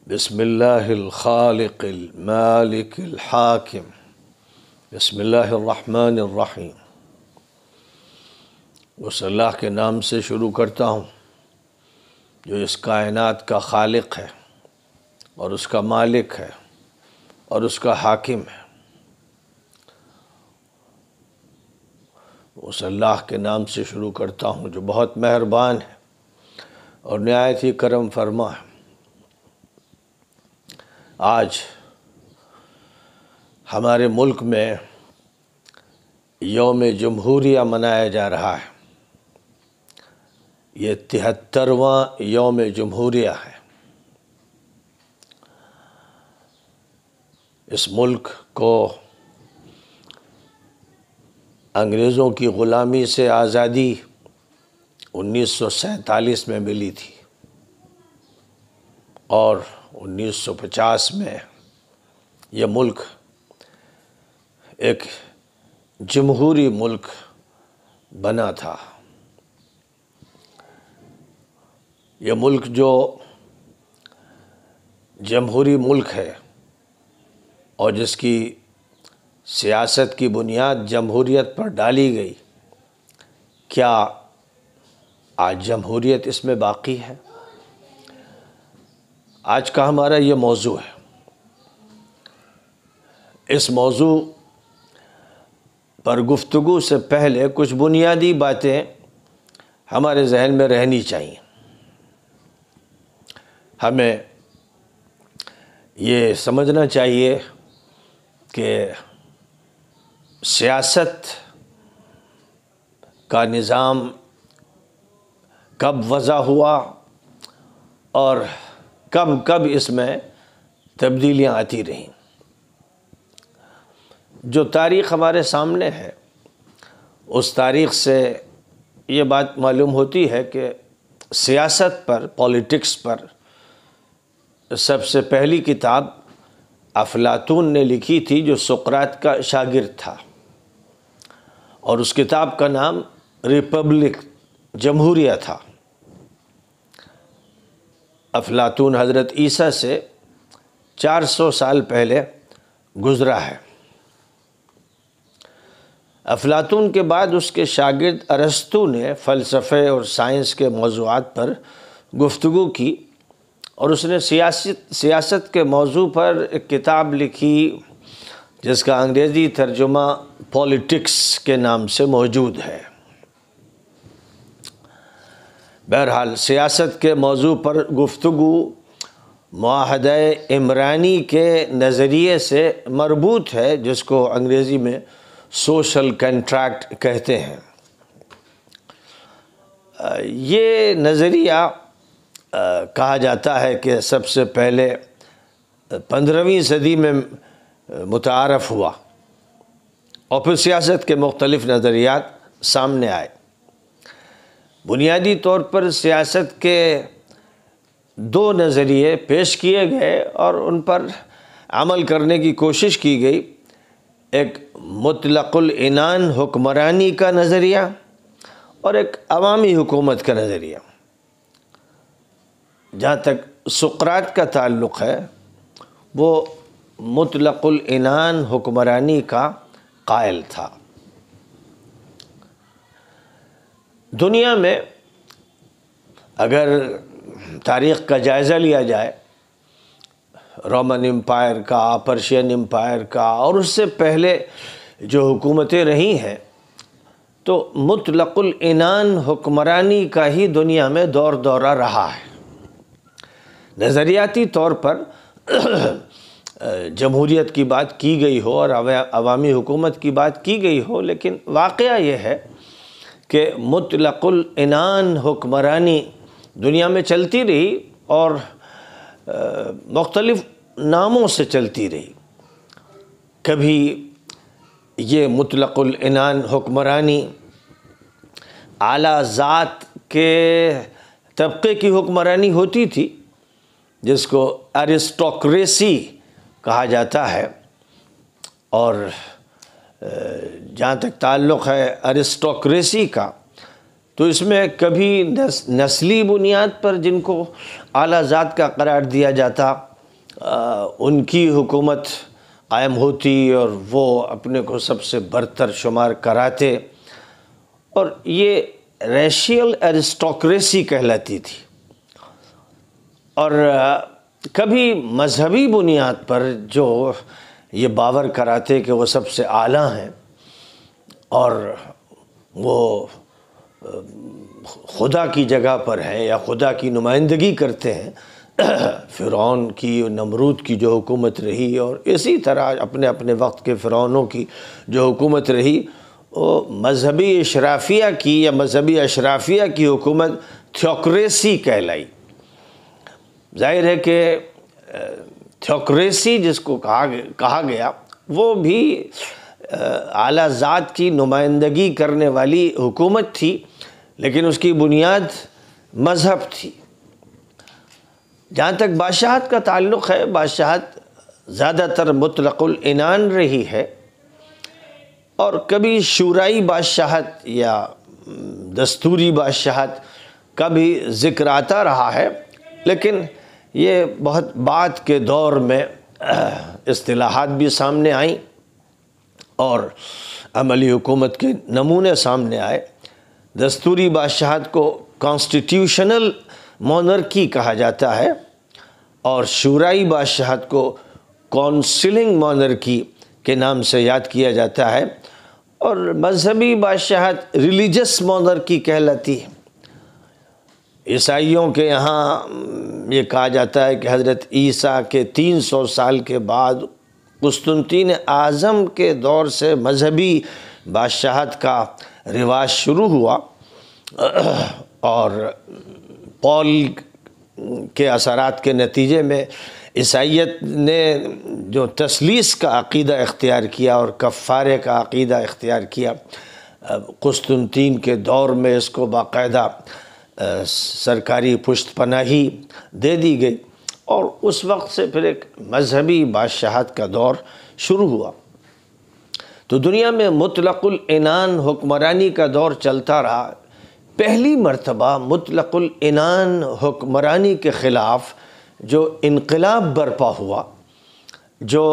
بسم اللہ الخالق المالک الحاکم، بسم اللہ الرحمن الرحیم۔ اس اللہ کے نام سے شروع کرتا ہوں جو اس کائنات کا خالق ہے اور اس کا مالک ہے اور اس کا حاکم ہے۔ اس اللہ کے نام سے شروع کرتا ہوں جو بہت مہربان ہے اور نہایت ہی کرم فرما ہے۔ آج ہمارے ملک میں یوم جمہوریہ منایا جا رہا ہے۔ یہ 73واں یوم جمہوریہ ہے۔ اس ملک کو انگریزوں کی غلامی سے آزادی 1947 میں ملی تھی اور 1950 میں یہ ملک ایک جمہوری ملک بنا تھا۔ یہ ملک جو جمہوری ملک ہے اور جس کی سیاست کی بنیاد جمہوریت پر ڈالی گئی، کیا آج جمہوریت اس میں باقی ہے؟ آج کا ہمارا یہ موضوع ہے۔ اس موضوع پر گفتگو سے پہلے کچھ بنیادی باتیں ہمارے ذہن میں رہنی چاہیے۔ ہمیں یہ سمجھنا چاہیے کہ سیاست کا نظام کب وضع ہوا اور کب کب اس میں تبدیلیاں آتی رہیں۔ جو تاریخ ہمارے سامنے ہے اس تاریخ سے یہ بات معلوم ہوتی ہے کہ سیاست پر، پولیٹکس پر سب سے پہلی کتاب افلاطون نے لکھی تھی جو سقراط کا شاگرد تھا، اور اس کتاب کا نام ریپبلک، جمہوریہ تھا۔ افلاطون حضرت عیسیٰ سے 400 سال پہلے گزرا ہے۔ افلاطون کے بعد اس کے شاگرد ارسطو نے فلسفے اور سائنس کے موضوعات پر گفتگو کی، اور اس نے سیاست کے موضوع پر ایک کتاب لکھی جس کا انگریزی ترجمہ پولیٹکس کے نام سے موجود ہے۔ بہرحال سیاست کے موضوع پر گفتگو معاہدہ عمرانی کے نظریے سے مربوط ہے، جس کو انگریزی میں سوشل کنٹریکٹ کہتے ہیں۔ یہ نظریہ کہا جاتا ہے کہ سب سے پہلے 15ویں صدی میں متعارف ہوا، اور پھر سیاست کے مختلف نظریات سامنے آئے۔ بنیادی طور پر سیاست کے 2 نظریے پیش کیے گئے اور ان پر عمل کرنے کی کوشش کی گئی۔ ایک مطلق العنان حکمرانی کا نظریہ اور ایک عوامی حکومت کا نظریہ۔ جہاں تک سقراط کا تعلق ہے وہ مطلق العنان حکمرانی کا قائل تھا۔ دنیا میں اگر تاریخ کا جائزہ لیا جائے، رومن امپائر کا، پرشین امپائر کا، اور اس سے پہلے جو حکومتیں رہی ہیں، تو مطلق العنان حکمرانی کا ہی دنیا میں دور دورہ رہا ہے۔ نظریاتی طور پر جمہوریت کی بات کی گئی ہو اور عوامی حکومت کی بات کی گئی ہو، لیکن واقعہ یہ ہے کہ مطلق العنان حکمرانی دنیا میں چلتی رہی اور مختلف ناموں سے چلتی رہی۔ کبھی یہ مطلق العنان حکمرانی اعلیٰ ذات کے طبقے کی حکمرانی ہوتی تھی، جس کو ارسٹوکریسی کہا جاتا ہے، اور جہاں تک تعلق ہے ارسٹوکریسی کا، تو اس میں کبھی نسلی بنیاد پر جن کو اعلیٰ ذات کا قرار دیا جاتا، ان کی حکومت قائم ہوتی اور وہ اپنے کو سب سے برتر شمار کراتے، اور یہ ریشیل ایرسٹوکریسی کہلاتی تھی، اور کبھی مذہبی بنیاد پر جو یہ باور کراتے کہ وہ سب سے اعلیٰ ہیں اور وہ خدا کی جگہ پر ہیں یا خدا کی نمائندگی کرتے ہیں، فرعون کی، نمرود کی جو حکومت رہی اور اسی طرح اپنے اپنے وقت کے فرعونوں کی جو حکومت رہی، وہ مذہبی اشرافیہ کی یا مذہبی اشرافیہ کی حکومت تھیوکریسی کہلائی۔ ظاہر ہے کہ تھیوکریسی جس کو کہا گیا وہ بھی اعلیٰ ذات کی نمائندگی کرنے والی حکومت تھی، لیکن اس کی بنیاد مذہب تھی۔ جہاں تک بادشاہت کا تعلق ہے، بادشاہت زیادہ تر مطلق العنان رہی ہے، اور کبھی شورائی بادشاہت یا دستوری بادشاہت کا بھی ذکر آتا رہا ہے، لیکن یہ بہت بعد کے دور میں اصطلاحات بھی سامنے آئیں اور عملی حکومت کے نمونے سامنے آئے۔ دستوری بادشاہت کو کانسٹیٹیوشنل مونرکی کہا جاتا ہے، اور شورائی بادشاہت کو کونسلنگ مونرکی کے نام سے یاد کیا جاتا ہے، اور مذہبی بادشاہت ریلیجس مونرکی کہلاتی ہے۔ عیسائیوں کے یہاں یہ کہا جاتا ہے کہ حضرت عیسیٰ کے 300 سال کے بعد قسطنطین اعظم کے دور سے مذہبی بادشاہت کا رواج شروع ہوا، اور پول کے اثرات کے نتیجے میں عیسائیت نے جو تثلیث کا عقیدہ اختیار کیا اور کفارے کا عقیدہ اختیار کیا، قسطنطین کے دور میں اس کو باقاعدہ سرکاری پشت پناہی دے دی گئی، اور اس وقت سے پھر ایک مذہبی بادشاہت کا دور شروع ہوا۔ تو دنیا میں مطلق العنان حکمرانی کا دور چلتا رہا۔ پہلی مرتبہ مطلق العنان حکمرانی کے خلاف جو انقلاب برپا ہوا، جو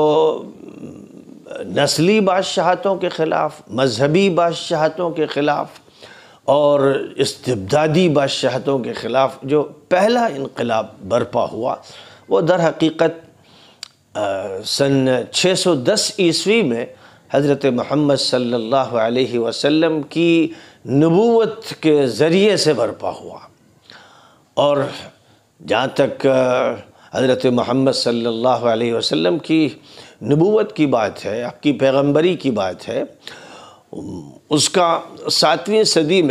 نسلی بادشاہتوں کے خلاف، مذہبی بادشاہتوں کے خلاف اور استبدادی بادشاہتوں کے خلاف جو پہلا انقلاب برپا ہوا، وہ در حقیقت سن 610 عیسوی میں حضرت محمد صلی اللہ علیہ وسلم کی نبوت کے ذریعے سے برپا ہوا۔ اور جہاں تک حضرت محمد صلی اللہ علیہ وسلم کی نبوت کی بات ہے، آپ کی پیغمبری کی بات ہے، اس کا 7ویں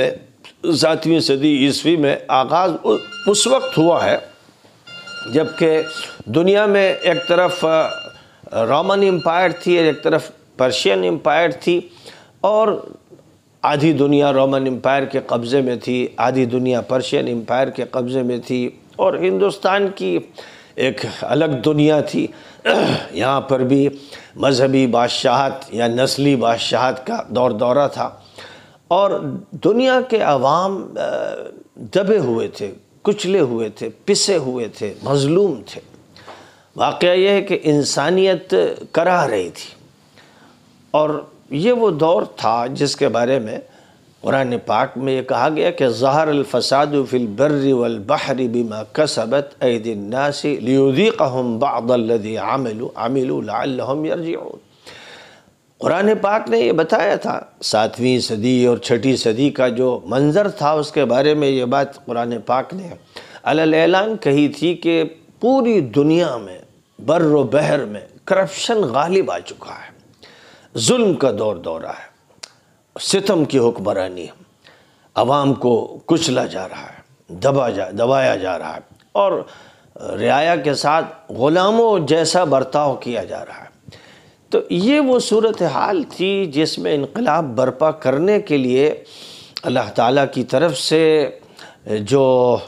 صدی عیسوی میں آغاز اس وقت ہوا ہے جبکہ دنیا میں ایک طرف رومن امپائر تھی اور ایک طرف پرشین امپائر تھی، اور آدھی دنیا رومن امپائر کے قبضے میں تھی، آدھی دنیا پرشین امپائر کے قبضے میں تھی، اور ہندوستان کی ایک الگ دنیا تھی۔ یہاں پر بھی مذہبی بادشاہت یا نسلی بادشاہت کا دور دورہ تھا، اور دنیا کے عوام دبے ہوئے تھے، کچلے ہوئے تھے، پسے ہوئے تھے، مظلوم تھے۔ واقعہ یہ ہے کہ انسانیت کرا رہی تھی، اور یہ وہ دور تھا جس کے بارے میں قرآن پاک میں یہ کہا گیا کہ ظہر الفساد فی البر والبحر بما کسبت ایدی الناس لیذیقہم بعض الذی عملوا لعلہم یرجعون۔ قرآن پاک نے یہ بتایا تھا، 7ویں صدی اور 6ٹھی صدی کا جو منظر تھا اس کے بارے میں یہ بات قرآن پاک نے علی الاعلان کہی تھی کہ پوری دنیا میں بر و بحر میں کرپشن غالب آ چکا ہے، ظلم کا دور دورہ ہے، ستم کی حکمرانی ہے، عوام کو کچلا جا رہا ہے، دبایا جا رہا ہے، اور رعایا کے ساتھ غلاموں جیسا برتاؤ کیا جا رہا ہے۔ تو یہ وہ صورتحال تھی جس میں انقلاب برپا کرنے کے لیے اللہ تعالیٰ کی طرف سے جو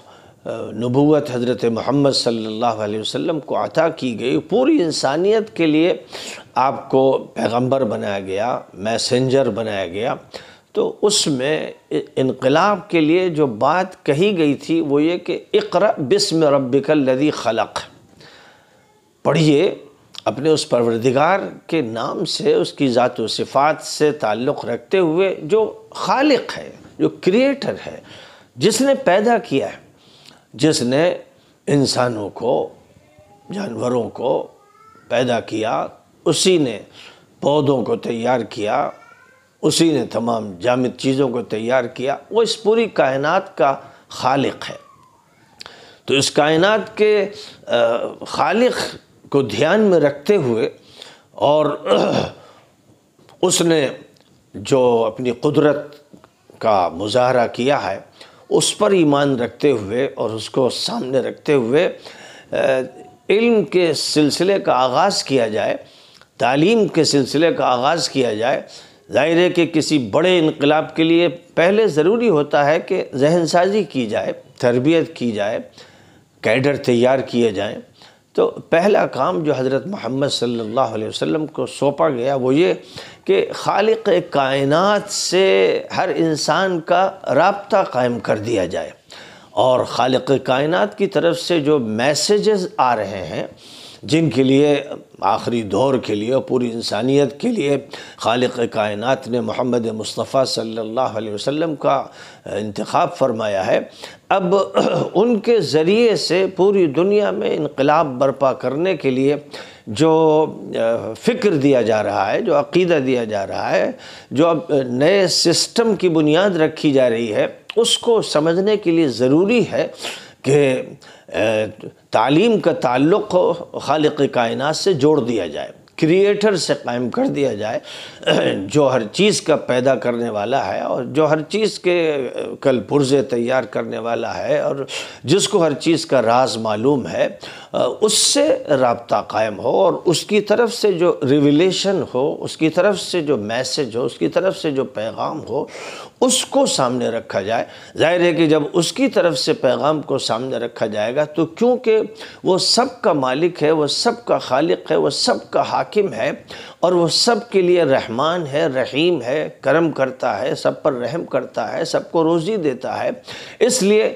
نبوت حضرت محمد صلی اللہ علیہ وسلم کو عطا کی گئی، پوری انسانیت کے لیے آپ کو پیغمبر بنایا گیا، میسنجر بنایا گیا، تو اس میں انقلاب کے لیے جو بات کہی گئی تھی وہ یہ کہ اقرأ بسم ربک الذی خلق، پڑھیے اپنے اس پروردگار کے نام سے، اس کی ذات و صفات سے تعلق رکھتے ہوئے جو خالق ہے، جو کریٹر ہے، جس نے پیدا کیا ہے، جس نے انسانوں کو، جانوروں کو پیدا کیا، اسی نے پودوں کو تیار کیا، اسی نے تمام جامد چیزوں کو تیار کیا، وہ اس پوری کائنات کا خالق ہے۔ تو اس کائنات کے خالق کو دھیان میں رکھتے ہوئے اور اس نے جو اپنی قدرت کا مظاہرہ کیا ہے اس پر ایمان رکھتے ہوئے اور اس کو سامنے رکھتے ہوئے علم کے سلسلے کا آغاز کیا جائے، تعلیم کے سلسلے کا آغاز کیا جائے۔ ظاہر ہے کہ کسی بڑے انقلاب کے لیے پہلے ضروری ہوتا ہے کہ ذہن سازی کی جائے، تربیت کی جائے، کیڈر تیار کیے جائیں۔ تو پہلا کام جو حضرت محمد صلی اللہ علیہ وسلم کو سونپا گیا وہ یہ کہ خالق کائنات سے ہر انسان کا رابطہ قائم کر دیا جائے، اور خالق کائنات کی طرف سے جو میسیجز آ رہے ہیں، جن کے لیے آخری دور کے لیے اور پوری انسانیت کے لیے خالق کائنات نے محمد مصطفیٰ صلی اللہ علیہ وسلم کا انتخاب فرمایا ہے، اب ان کے ذریعے سے پوری دنیا میں انقلاب برپا کرنے کے لیے جو فکر دیا جا رہا ہے، جو عقیدہ دیا جا رہا ہے، جو اب نئے سسٹم کی بنیاد رکھی جا رہی ہے، اس کو سمجھنے کے لیے ضروری ہے کہ تعلیم کا تعلق خالق کائنات سے جوڑ دیا جائے، کریٹر سے قائم کر دیا جائے، جو ہر چیز کا پیدا کرنے والا ہے اور جو ہر چیز کے کل پرزے تیار کرنے والا ہے اور جس کو ہر چیز کا راز معلوم ہے، اس سے رابطہ قائم ہو اور اس کی طرف سے جو ریویلیشن ہو، اس کی طرف سے جو میسج ہو، اس کی طرف سے جو پیغام ہو، اس کو سامنے رکھا جائے۔ ظاہر ہے کہ جب اس کی طرف سے پیغام کو سامنے رکھا جائے گا تو کیونکہ وہ سب کا مالک ہے، وہ سب کا خالق ہے، وہ سب کا حاکم ہے، اور وہ سب کے لیے رحمان ہے، رحیم ہے، کرم کرتا ہے، سب پر رحم کرتا ہے، سب کو روزی دیتا ہے، اس لیے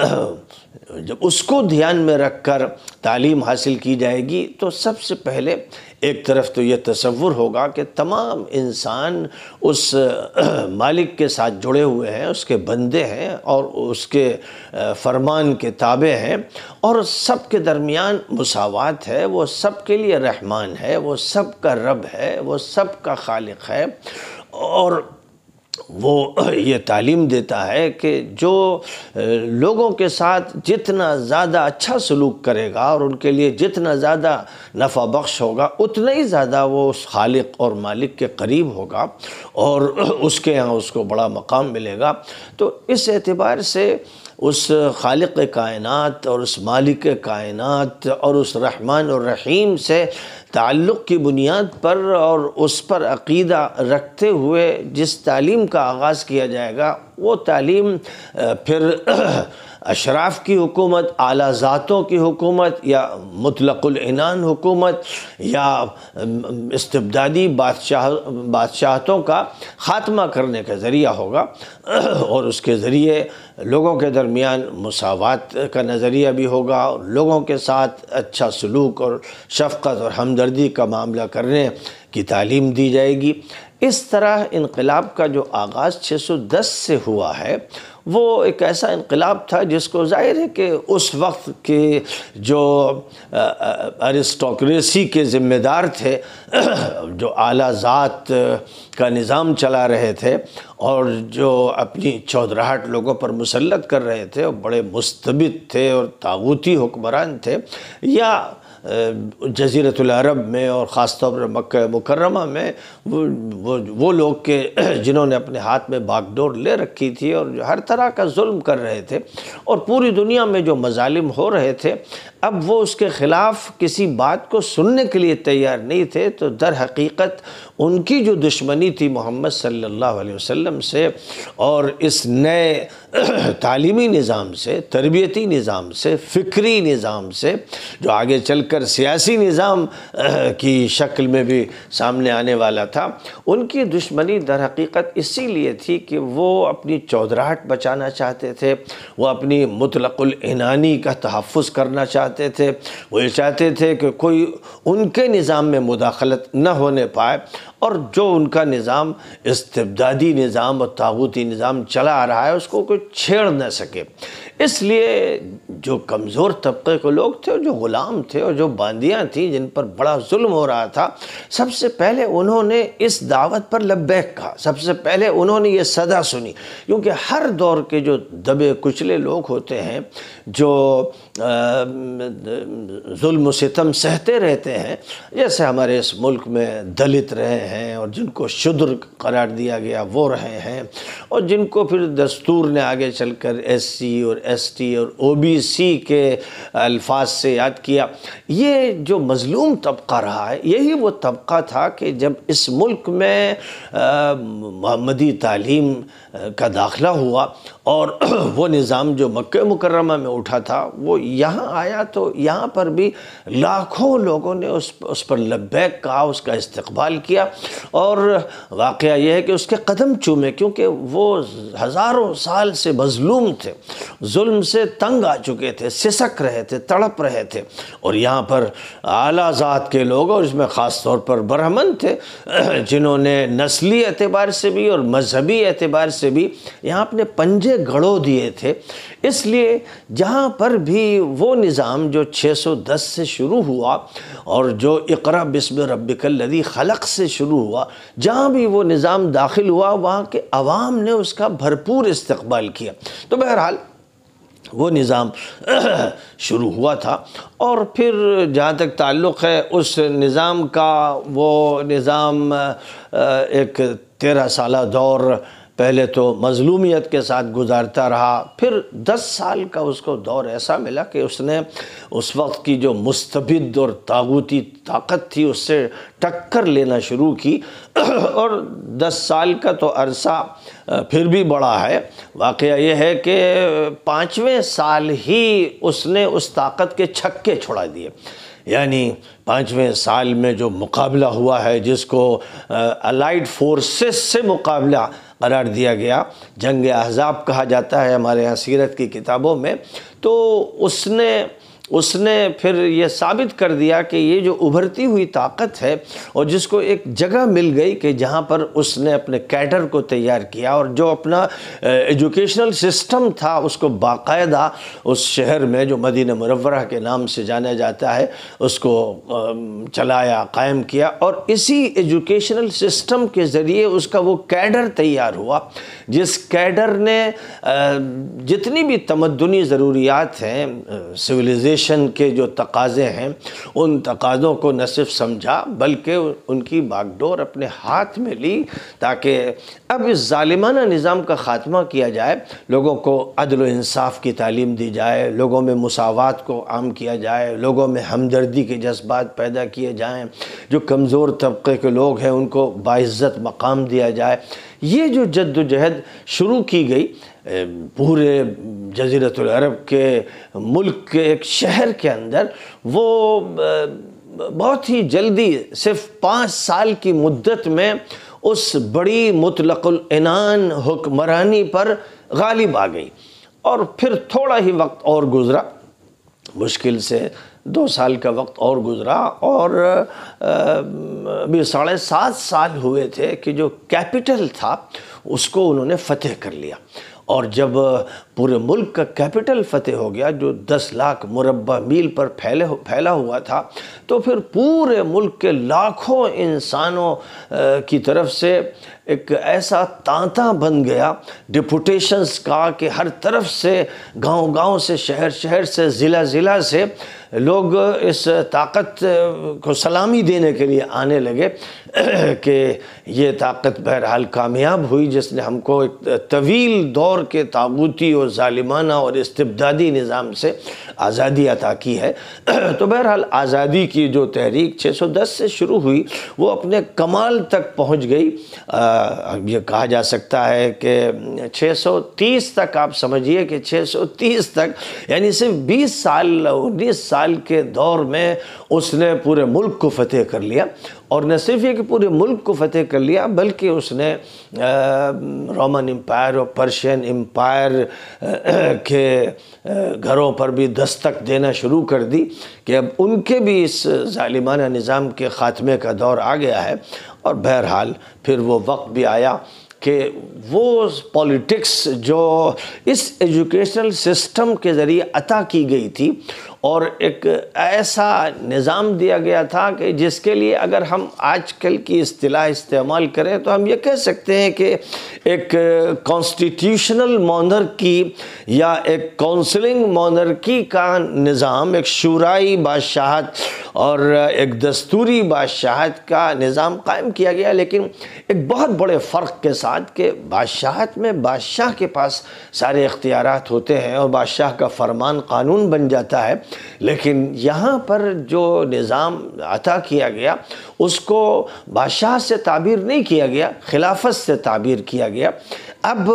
جب اس کو دھیان میں رکھ کر تعلیم حاصل کی جائے گی تو سب سے پہلے ایک طرف تو یہ تصور ہوگا کہ تمام انسان اس مالک کے ساتھ جڑے ہوئے ہیں، اس کے بندے ہیں اور اس کے فرمان کے تابع ہیں، اور سب کے درمیان مساوات ہے، وہ سب کے لیے رحمان ہے، وہ سب کا رب ہے، وہ سب کا خالق ہے، اور وہ یہ تعلیم دیتا ہے کہ جو لوگوں کے ساتھ جتنا زیادہ اچھا سلوک کرے گا اور ان کے لیے جتنا زیادہ نفع بخش ہوگا، اتنا ہی زیادہ وہ اس خالق اور مالک کے قریب ہوگا اور اس کے ہاں اس کو بڑا مقام ملے گا۔ تو اس اعتبار سے اس خالق کائنات اور اس مالک کائنات اور اس رحمان اور رحیم سے تعلق کی بنیاد پر اور اس پر عقیدہ رکھتے ہوئے جس تعلیم کا آغاز کیا جائے گا، وہ تعلیم پھر اشراف کی حکومت، اعلیٰ ذاتوں کی حکومت، یا مطلق العنان حکومت، یا استبدادی بادشاہتوں کا خاتمہ کرنے کا ذریعہ ہوگا، اور اس کے ذریعے لوگوں کے درمیان مساوات کا نظریہ بھی ہوگا، اور لوگوں کے ساتھ اچھا سلوک اور شفقت اور ہمدردی کا معاملہ کرنے کی تعلیم دی جائے گی۔ اس طرح انقلاب کا جو آغاز 610 سے ہوا ہے، وہ ایک ایسا انقلاب تھا جس کو ظاہر ہے کہ اس وقت کے جو ارسٹوکریسی کے ذمہ دار تھے، جو اعلیٰ ذات کا نظام چلا رہے تھے اور جو اپنی چودراہٹ لوگوں پر مسلط کر رہے تھے، اور بڑے مستبد تھے اور طاغوتی حکمران تھے، یا جزیرۃ العرب میں اور خاص طور پر مکہ مکرمہ میں وہ لوگ کہ جنہوں نے اپنے ہاتھ میں باغ ڈور لے رکھی تھی اور جو ہر طرح کا ظلم کر رہے تھے، اور پوری دنیا میں جو مظالم ہو رہے تھے، اب وہ اس کے خلاف کسی بات کو سننے کے لیے تیار نہیں تھے۔ تو در حقیقت ان کی جو دشمنی تھی محمد صلی اللہ علیہ وسلم سے اور اس نئے تعلیمی نظام سے، تربیتی نظام سے، فکری نظام سے، جو آگے چل کر سیاسی نظام کی شکل میں بھی سامنے آنے والا تھا، ان کی دشمنی در حقیقت اسی لیے تھی کہ وہ اپنی چودراہٹ بچانا چاہتے تھے، وہ اپنی مطلق العنانی کا تحفظ کرنا چاہتے چاہتے تھے، وہ یہ چاہتے تھے کہ کوئی ان کے نظام میں مداخلت نہ ہونے پائے، اور جو ان کا نظام استبدادی نظام اور طاغوتی نظام چلا آ رہا ہے اس کو کوئی چھیڑ نہ سکے۔ اس لیے جو کمزور طبقے کے لوگ تھے، جو غلام تھے اور جو باندیاں تھیں جن پر بڑا ظلم ہو رہا تھا، سب سے پہلے انہوں نے اس دعوت پر لبیک کہا، سب سے پہلے انہوں نے یہ صدا سنی، کیونکہ ہر دور کے جو دبے کچلے لوگ ہوتے ہیں، جو ظلم و ستم سہتے رہتے ہیں، جیسے ہمارے اس ملک میں دلت رہے ہیں اور جن کو شودر قرار دیا گیا وہ رہے ہیں، اور جن کو پھر دستور نے آگے چل کر ایس سی اور ایس ٹی اور او بی سی کے الفاظ سے یاد کیا، یہ جو مظلوم طبقہ رہا ہے یہی وہ طبقہ تھا کہ جب اس ملک میں محمدی تعلیم کا داخلہ ہوا اور وہ نظام جو مکہ مکرمہ میں اٹھا تھا وہ یہاں آیا، تو یہاں پر بھی لاکھوں لوگوں نے اس پر لبیک کہا، اس کا استقبال کیا، اور واقعہ یہ ہے کہ اس کے قدم چومے، کیونکہ وہ ہزاروں سال سے مظلوم تھے، ظلم سے تنگ آ چکے تھے، سسک رہے تھے، تڑپ رہے تھے، اور یہاں پر اعلیٰ ذات کے لوگ، اور اس میں خاص طور پر برہمن تھے جنہوں نے نسلی اعتبار سے بھی اور مذہبی اعتبار سے بھی یہاں اپنے پنجے گڑو دیے تھے۔ اس لیے جہاں پر بھی وہ نظام جو 610 سے شروع ہوا اور جو اقرأ بسم ربک الذی خلق سے شروع ہوا، جہاں بھی وہ نظام داخل ہوا وہاں کے عوام نے اس کا بھرپور استقبال کیا۔ تو بہرحال وہ نظام شروع ہوا تھا، اور پھر جہاں تک تعلق ہے اس نظام کا، وہ نظام ایک 13 سالہ دور پہلے تو مظلومیت کے ساتھ گزارتا رہا، پھر 10 سال کا اس کو دور ایسا ملا کہ اس نے اس وقت کی جو مستبد اور طاغوتی طاقت تھی اس سے ٹکر لینا شروع کی، اور 10 سال کا تو عرصہ پھر بھی بڑا ہے۔ واقعہ یہ ہے کہ 5ویں سال ہی اس نے اس طاقت کے چھکے چھڑا دیے، یعنی 5ویں سال میں جو مقابلہ ہوا ہے، جس کو الائیڈ فورسز سے مقابلہ قرار دیا گیا، جنگ احزاب کہا جاتا ہے ہمارے یہاں سیرت کی کتابوں میں، تو اس نے پھر یہ ثابت کر دیا کہ یہ جو ابھرتی ہوئی طاقت ہے اور جس کو ایک جگہ مل گئی کہ جہاں پر اس نے اپنے کیڈر کو تیار کیا، اور جو اپنا ایجوکیشنل سسٹم تھا اس کو باقاعدہ اس شہر میں جو مدینہ منورہ کے نام سے جانا جاتا ہے اس کو چلایا، قائم کیا، اور اسی ایجوکیشنل سسٹم کے ذریعے اس کا وہ کیڈر تیار ہوا، جس کیڈر نے جتنی بھی تمدنی ضروریات ہیں، سویلائزیشن کے جو تقاضے ہیں، ان تقاضوں کو نہ صرف سمجھا بلکہ ان کی باغ ڈور اپنے ہاتھ میں لی، تاکہ اب اس ظالمانہ نظام کا خاتمہ کیا جائے، لوگوں کو عدل و انصاف کی تعلیم دی جائے، لوگوں میں مساوات کو عام کیا جائے، لوگوں میں ہمدردی کے جذبات پیدا کیے جائیں، جو کمزور طبقے کے لوگ ہیں ان کو باعزت مقام دیا جائے۔ یہ جو جد و جہد شروع کی گئی پورے جزیرۃ العرب کے ملک کے ایک شہر کے اندر، وہ بہت ہی جلدی صرف 5 سال کی مدت میں اس بڑی مطلق العنان حکمرانی پر غالب آ گئی، اور پھر تھوڑا ہی وقت اور گزرا، مشکل سے 2 سال کا وقت اور گزرا، اور ابھی 7.5 سال ہوئے تھے کہ جو کیپٹل تھا اس کو انہوں نے فتح کر لیا، اور جب پورے ملک کا کیپٹل فتح ہو گیا جو 10 لاکھ مربع میل پر پھیلا ہوا تھا، تو پھر پورے ملک کے لاکھوں انسانوں کی طرف سے ایک ایسا تانتا بن گیا ڈپوٹیشنز کا کہ ہر طرف سے، گاؤں گاؤں سے، شہر شہر سے، ضلع ضلع سے لوگ اس طاقت کو سلامی دینے کے لیے آنے لگے کہ یہ طاقت بہرحال کامیاب ہوئی، جس نے ہم کو ایک طویل دور کے طاغوتی اور ظالمانہ اور استبدادی نظام سے آزادی عطا کی ہے۔ تو بہرحال آزادی کی جو تحریک 610 سے شروع ہوئی وہ اپنے کمال تک پہنچ گئی، یہ کہا جا سکتا ہے کہ 630 تک، آپ سمجھیے کہ 630 تک، یعنی صرف 20 سال 19 سال کے دور میں اس نے پورے ملک کو فتح کر لیا، اور نہ صرف یہ کہ پورے ملک کو فتح کر لیا بلکہ اس نے رومن امپائر اور پرشین امپائر کے گھروں پر بھی دستک دینا شروع کر دی کہ اب ان کے بھی اس ظالمانہ نظام کے خاتمے کا دور آ گیا ہے۔ اور بہرحال پھر وہ وقت بھی آیا کہ وہ پولیٹکس جو اس ایجوکیشنل سسٹم کے ذریعے عطا کی گئی تھی اور ایک ایسا نظام دیا گیا تھا کہ جس کے لیے اگر ہم آج کل کی اصطلاح استعمال کریں تو ہم یہ کہہ سکتے ہیں کہ ایک کانسٹیٹیوشنل مونارکی یا ایک کونسلنگ مونارکی کا نظام، ایک شورائی بادشاہت اور ایک دستوری بادشاہت کا نظام قائم کیا گیا، لیکن ایک بہت بڑے فرق کے ساتھ کہ بادشاہت میں بادشاہ کے پاس سارے اختیارات ہوتے ہیں اور بادشاہ کا فرمان قانون بن جاتا ہے، لیکن یہاں پر جو نظام عطا کیا گیا اس کو بادشاہ سے تعبیر نہیں کیا گیا، خلافت سے تعبیر کیا گیا۔ اب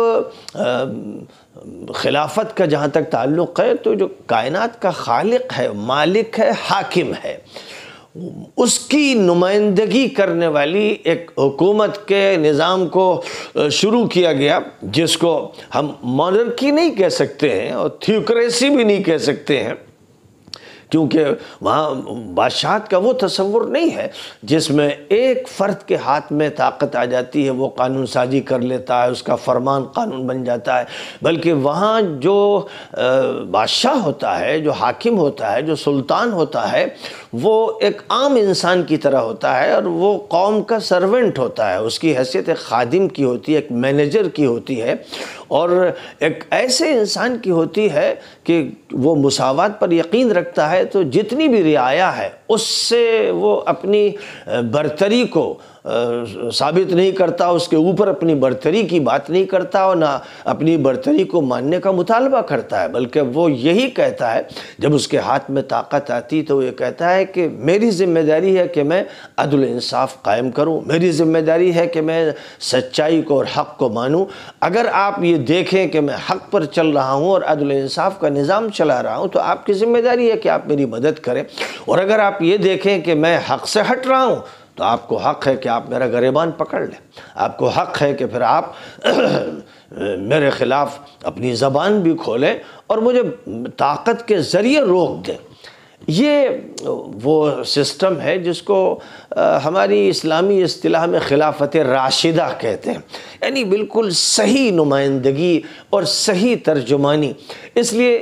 خلافت کا جہاں تک تعلق ہے تو جو کائنات کا خالق ہے، مالک ہے، حاکم ہے، اس کی نمائندگی کرنے والی ایک حکومت کے نظام کو شروع کیا گیا، جس کو ہم مونارکی نہیں کہہ سکتے ہیں اور تھیوکریسی بھی نہیں کہہ سکتے ہیں، کیونکہ وہاں بادشاہت کا وہ تصور نہیں ہے جس میں ایک فرد کے ہاتھ میں طاقت آ جاتی ہے، وہ قانون سازی کر لیتا ہے، اس کا فرمان قانون بن جاتا ہے، بلکہ وہاں جو بادشاہ ہوتا ہے، جو حاکم ہوتا ہے، جو سلطان ہوتا ہے، وہ ایک عام انسان کی طرح ہوتا ہے اور وہ قوم کا سرونٹ ہوتا ہے، اس کی حیثیت ایک خادم کی ہوتی ہے، ایک مینیجر کی ہوتی ہے، اور ایک ایسے انسان کی ہوتی ہے کہ وہ مساوات پر یقین رکھتا ہے، تو جتنی بھی رعایا ہے اس سے وہ اپنی برتری کو ثابت نہیں کرتا، اس کے اوپر اپنی برتری کی بات نہیں کرتا اور نہ اپنی برتری کو ماننے کا مطالبہ کرتا ہے، بلکہ وہ یہی کہتا ہے جب اس کے ہاتھ میں طاقت آتی تو یہ کہتا ہے کہ میری ذمہ داری ہے کہ میں عدل انصاف قائم کروں، میری ذمہ داری ہے کہ میں سچائی کو اور حق کو مانوں۔ اگر آپ یہ دیکھیں کہ میں حق پر چل رہا ہوں اور عدل انصاف کا نظام چلا رہا ہوں تو آپ کی ذمہ داری ہے کہ آپ میری مدد کریں، اور اگر آپ یہ دیکھیں کہ میں حق سے ہٹ رہا ہوں تو آپ کو حق ہے کہ آپ میرا گریبان پکڑ لیں، آپ کو حق ہے کہ پھر آپ میرے خلاف اپنی زبان بھی کھولیں اور مجھے طاقت کے ذریعے روک دیں۔ یہ وہ سسٹم ہے جس کو ہماری اسلامی اصطلاح میں خلافت راشدہ کہتے ہیں، یعنی بالکل صحیح نمائندگی اور صحیح ترجمانی۔ اس لیے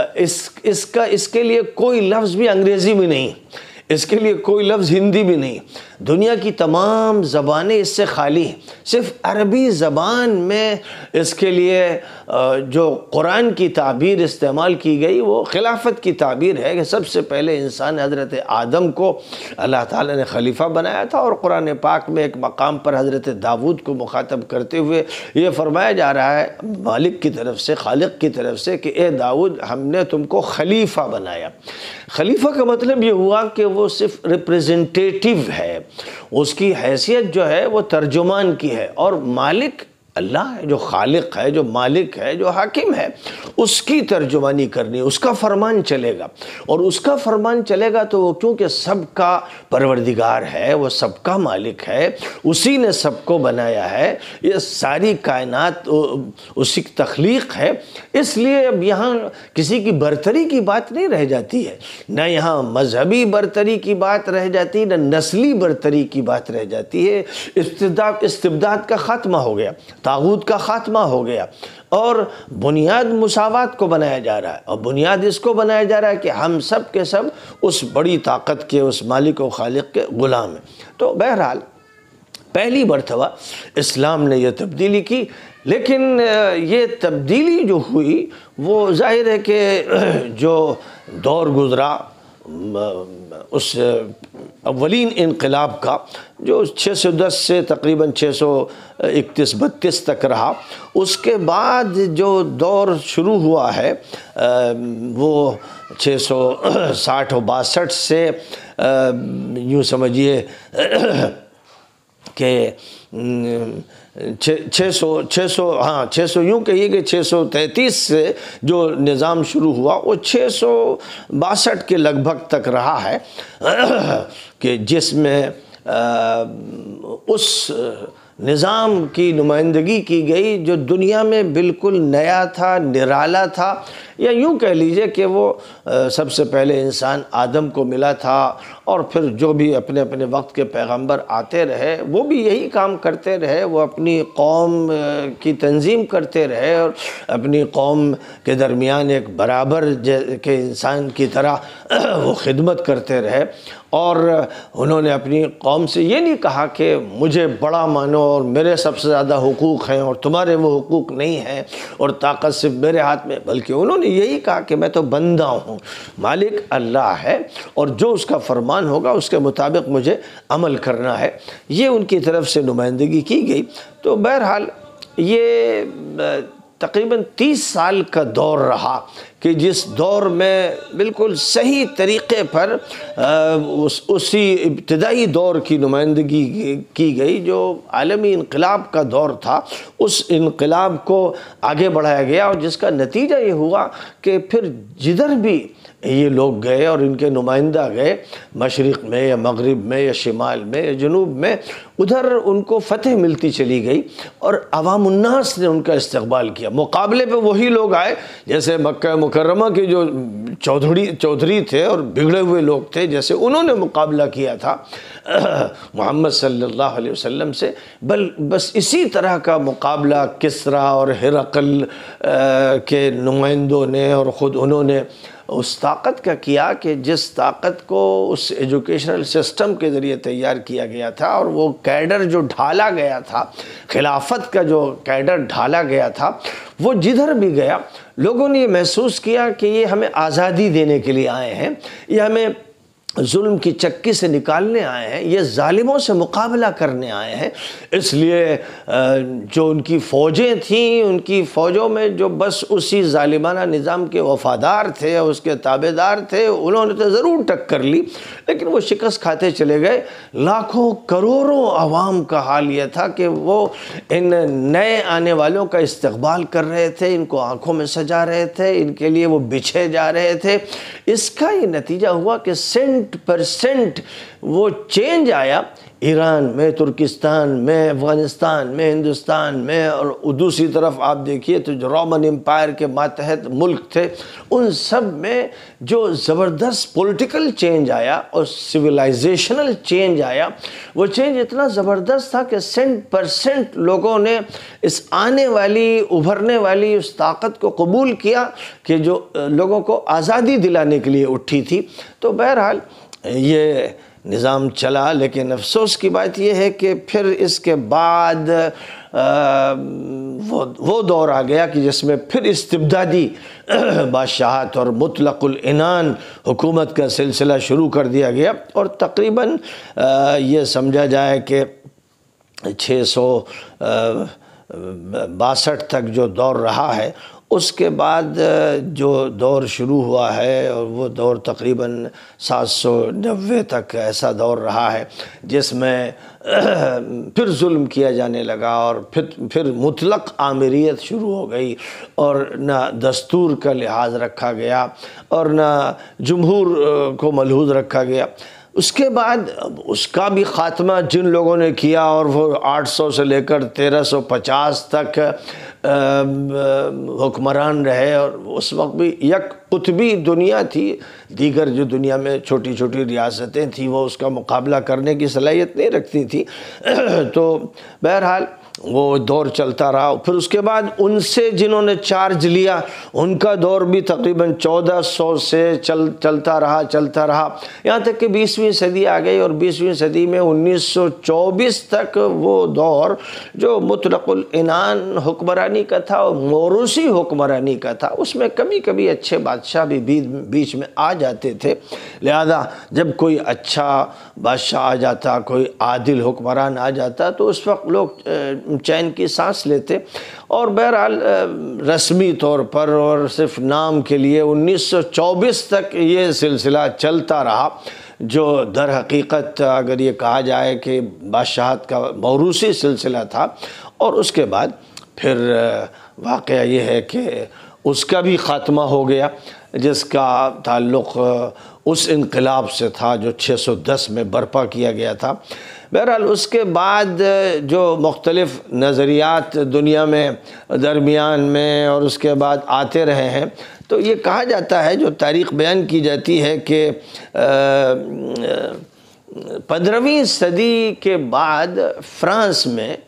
اس کے لیے کوئی لفظ بھی انگریزی میں نہیں، اس کے لیے کوئی لفظ ہندی بھی نہیں، دنیا کی تمام زبانیں اس سے خالی ہیں، صرف عربی زبان میں اس کے لیے جو قرآن کی تعبیر استعمال کی گئی وہ خلافت کی تعبیر ہے کہ سب سے پہلے انسان حضرت آدم کو اللہ تعالیٰ نے خلیفہ بنایا تھا، اور قرآن پاک میں ایک مقام پر حضرت داؤد کو مخاطب کرتے ہوئے یہ فرمایا جا رہا ہے مالک کی طرف سے، خالق کی طرف سے کہ اے داؤد ہم نے تم کو خلیفہ بنایا۔ خلیفہ کا مطلب یہ ہوا کہ وہ صرف ریپریزنٹیٹیو ہے، اس کی حیثیت جو ہے وہ ترجمان کی ہے، اور مالک اللہ ہے جو خالق ہے، جو مالک ہے، جو حاکم ہے، اس کی ترجمانی کرنی، اس کا فرمان چلے گا، اور اس کا فرمان چلے گا تو وہ کیونکہ سب کا پروردگار ہے، وہ سب کا مالک ہے، اسی نے سب کو بنایا ہے، یہ ساری کائنات اسی کی تخلیق ہے، اس لیے اب یہاں کسی کی برتری کی بات نہیں رہ جاتی ہے، نہ یہاں مذہبی برتری کی بات رہ جاتی، نہ نسلی برتری کی بات رہ جاتی ہے۔ استبداد کا خاتمہ ہو گیا، طاغوت کا خاتمہ ہو گیا، اور بنیاد مساوات کو بنایا جا رہا ہے، اور بنیاد اس کو بنایا جا رہا ہے کہ ہم سب کے سب اس بڑی طاقت کے، اس مالک و خالق کے غلام ہیں۔ تو بہرحال پہلی مرتبہ اسلام نے یہ تبدیلی کی، لیکن یہ تبدیلی جو ہوئی وہ ظاہر ہے کہ جو دور گزرا اس اولین انقلاب کا جو 610 سے تقریباً 631-32 تک رہا، اس کے بعد جو دور شروع ہوا ہے وہ 660 و 62 سے یوں سمجھیے کہ 600 یوں کہیے کہ 633 سے جو نظام شروع ہوا وہ 662 کے لگ بھگ تک رہا ہے، کہ جس میں اس نظام کی نمائندگی کی گئی جو دنیا میں بالکل نیا تھا، نرالا تھا، یا یوں کہہ لیجئے کہ وہ سب سے پہلے انسان آدم کو ملا تھا، اور پھر جو بھی اپنے اپنے وقت کے پیغمبر آتے رہے وہ بھی یہی کام کرتے رہے، وہ اپنی قوم کی تنظیم کرتے رہے اور اپنی قوم کے درمیان ایک برابر کے انسان کی طرح وہ خدمت کرتے رہے، اور انہوں نے اپنی قوم سے یہ نہیں کہا کہ مجھے بڑا مانو اور میرے سب سے زیادہ حقوق ہیں اور تمہارے وہ حقوق نہیں ہیں اور طاقت صرف میرے ہاتھ میں، بلکہ انہوں نے یہی کہا کہ میں تو بندہ ہوں، مالک اللہ ہے، اور جو اس کا فرمان ہوگا اس کے مطابق مجھے عمل کرنا ہے۔ یہ ان کی طرف سے نمائندگی کی گئی۔ تو بہرحال یہ تقریباً 30 سال کا دور رہا کہ جس دور میں بالکل صحیح طریقے پر اسی ابتدائی دور کی نمائندگی کی گئی جو عالمی انقلاب کا دور تھا، اس انقلاب کو آگے بڑھایا گیا، اور جس کا نتیجہ یہ ہوا کہ پھر جدھر بھی یہ لوگ گئے اور ان کے نمائندہ گئے، مشرق میں یا مغرب میں یا شمال میں یا جنوب میں، ادھر ان کو فتح ملتی چلی گئی اور عوام الناس نے ان کا استقبال کیا۔ مقابلے پہ وہی لوگ آئے جیسے مکہ مکرمہ کے جو چودھری تھے اور بگڑے ہوئے لوگ تھے، جیسے انہوں نے مقابلہ کیا تھا محمد صلی اللہ علیہ وسلم سے، بس اسی طرح کا مقابلہ کسریٰ اور ہرقل کے نمائندوں نے اور خود انہوں نے اس طاقت کا کیا کہ جس طاقت کو اس ایجوکیشنل سسٹم کے ذریعے تیار کیا گیا تھا، اور وہ کیڈر جو ڈھالا گیا تھا، خلافت کا جو کیڈر ڈھالا گیا تھا، وہ جدھر بھی گیا لوگوں نے یہ محسوس کیا کہ یہ ہمیں آزادی دینے کے لیے آئے ہیں، یہ ہمیں ظلم کی چکی سے نکالنے آئے ہیں، یہ ظالموں سے مقابلہ کرنے آئے ہیں۔ اس لیے جو ان کی فوجیں تھیں، ان کی فوجوں میں جو بس اسی ظالمانہ نظام کے وفادار تھے، اس کے تابعدار تھے، انہوں نے تو ضرور ٹکر لی، لیکن وہ شکست کھاتے چلے گئے۔ لاکھوں کروڑوں عوام کا حال یہ تھا کہ وہ ان نئے آنے والوں کا استقبال کر رہے تھے، ان کو آنکھوں میں سجا رہے تھے، ان کے لیے وہ بچھے جا رہے تھے۔ اس کا یہ نتیجہ ہوا کہ 100% وہ چینج آیا ایران میں، ترکستان میں، افغانستان میں، ہندوستان میں، اور دوسری طرف آپ دیکھیے تو جو رومن امپائر کے ماتحت ملک تھے ان سب میں جو زبردست پولیٹیکل چینج آیا اور سویلائزیشنل چینج آیا، وہ چینج اتنا زبردست تھا کہ 100% لوگوں نے اس آنے والی ابھرنے والی اس طاقت کو قبول کیا کہ جو لوگوں کو آزادی دلانے کے لیے اٹھی تھی۔ تو بہرحال یہ نظام چلا، لیکن افسوس کی بات یہ ہے کہ پھر اس کے بعد وہ دور آ گیا کہ جس میں پھر استبدادی بادشاہت اور مطلق العنان حکومت کا سلسلہ شروع کر دیا گیا، اور تقریباً یہ سمجھا جائے کہ 662 تک جو دور رہا ہے، اس کے بعد جو دور شروع ہوا ہے اور وہ دور تقریباً 790 تک ایسا دور رہا ہے جس میں پھر ظلم کیا جانے لگا، اور پھر مطلق آمریت شروع ہو گئی، اور نہ دستور کا لحاظ رکھا گیا اور نہ جمہور کو ملحوظ رکھا گیا۔ اس کے بعد اس کا بھی خاتمہ جن لوگوں نے کیا، اور وہ 800 سے لے کر 1350 تک حکمران رہے، اور اس وقت بھی یک قطبی دنیا تھی، دیگر جو دنیا میں چھوٹی چھوٹی ریاستیں تھیں وہ اس کا مقابلہ کرنے کی صلاحیت نہیں رکھتی تھی۔ تو بہرحال وہ دور چلتا رہا۔ پھر اس کے بعد ان سے جنہوں نے چارج لیا ان کا دور بھی تقریباً 1400 سے چلتا رہا یہاں تک کہ 20ویں صدی آ گئی، اور 20ویں صدی میں 1924 تک وہ دور جو مطلق العنان حکمرانی کا تھا اور موروثی حکمرانی کا تھا، اس میں کبھی کبھی اچھے بادشاہ بھی بیچ میں آ جاتے تھے، لہذا جب کوئی اچھا بادشاہ آ جاتا، کوئی عادل حکمران آ جاتا تو اس وقت لوگ چین کی سانس لیتے۔ اور بہرحال رسمی طور پر اور صرف نام کے لیے 1924 تک یہ سلسلہ چلتا رہا، جو در حقیقت اگر یہ کہا جائے کہ بادشاہت کا موروثی سلسلہ تھا۔ اور اس کے بعد پھر واقعہ یہ ہے کہ اس کا بھی خاتمہ ہو گیا، جس کا تعلق اس انقلاب سے تھا جو 610 میں برپا کیا گیا تھا۔ بہرحال اس کے بعد جو مختلف نظریات دنیا میں درمیان میں اور اس کے بعد آتے رہے ہیں، تو یہ کہا جاتا ہے، جو تاریخ بیان کی جاتی ہے کہ 15ویں صدی کے بعد فرانس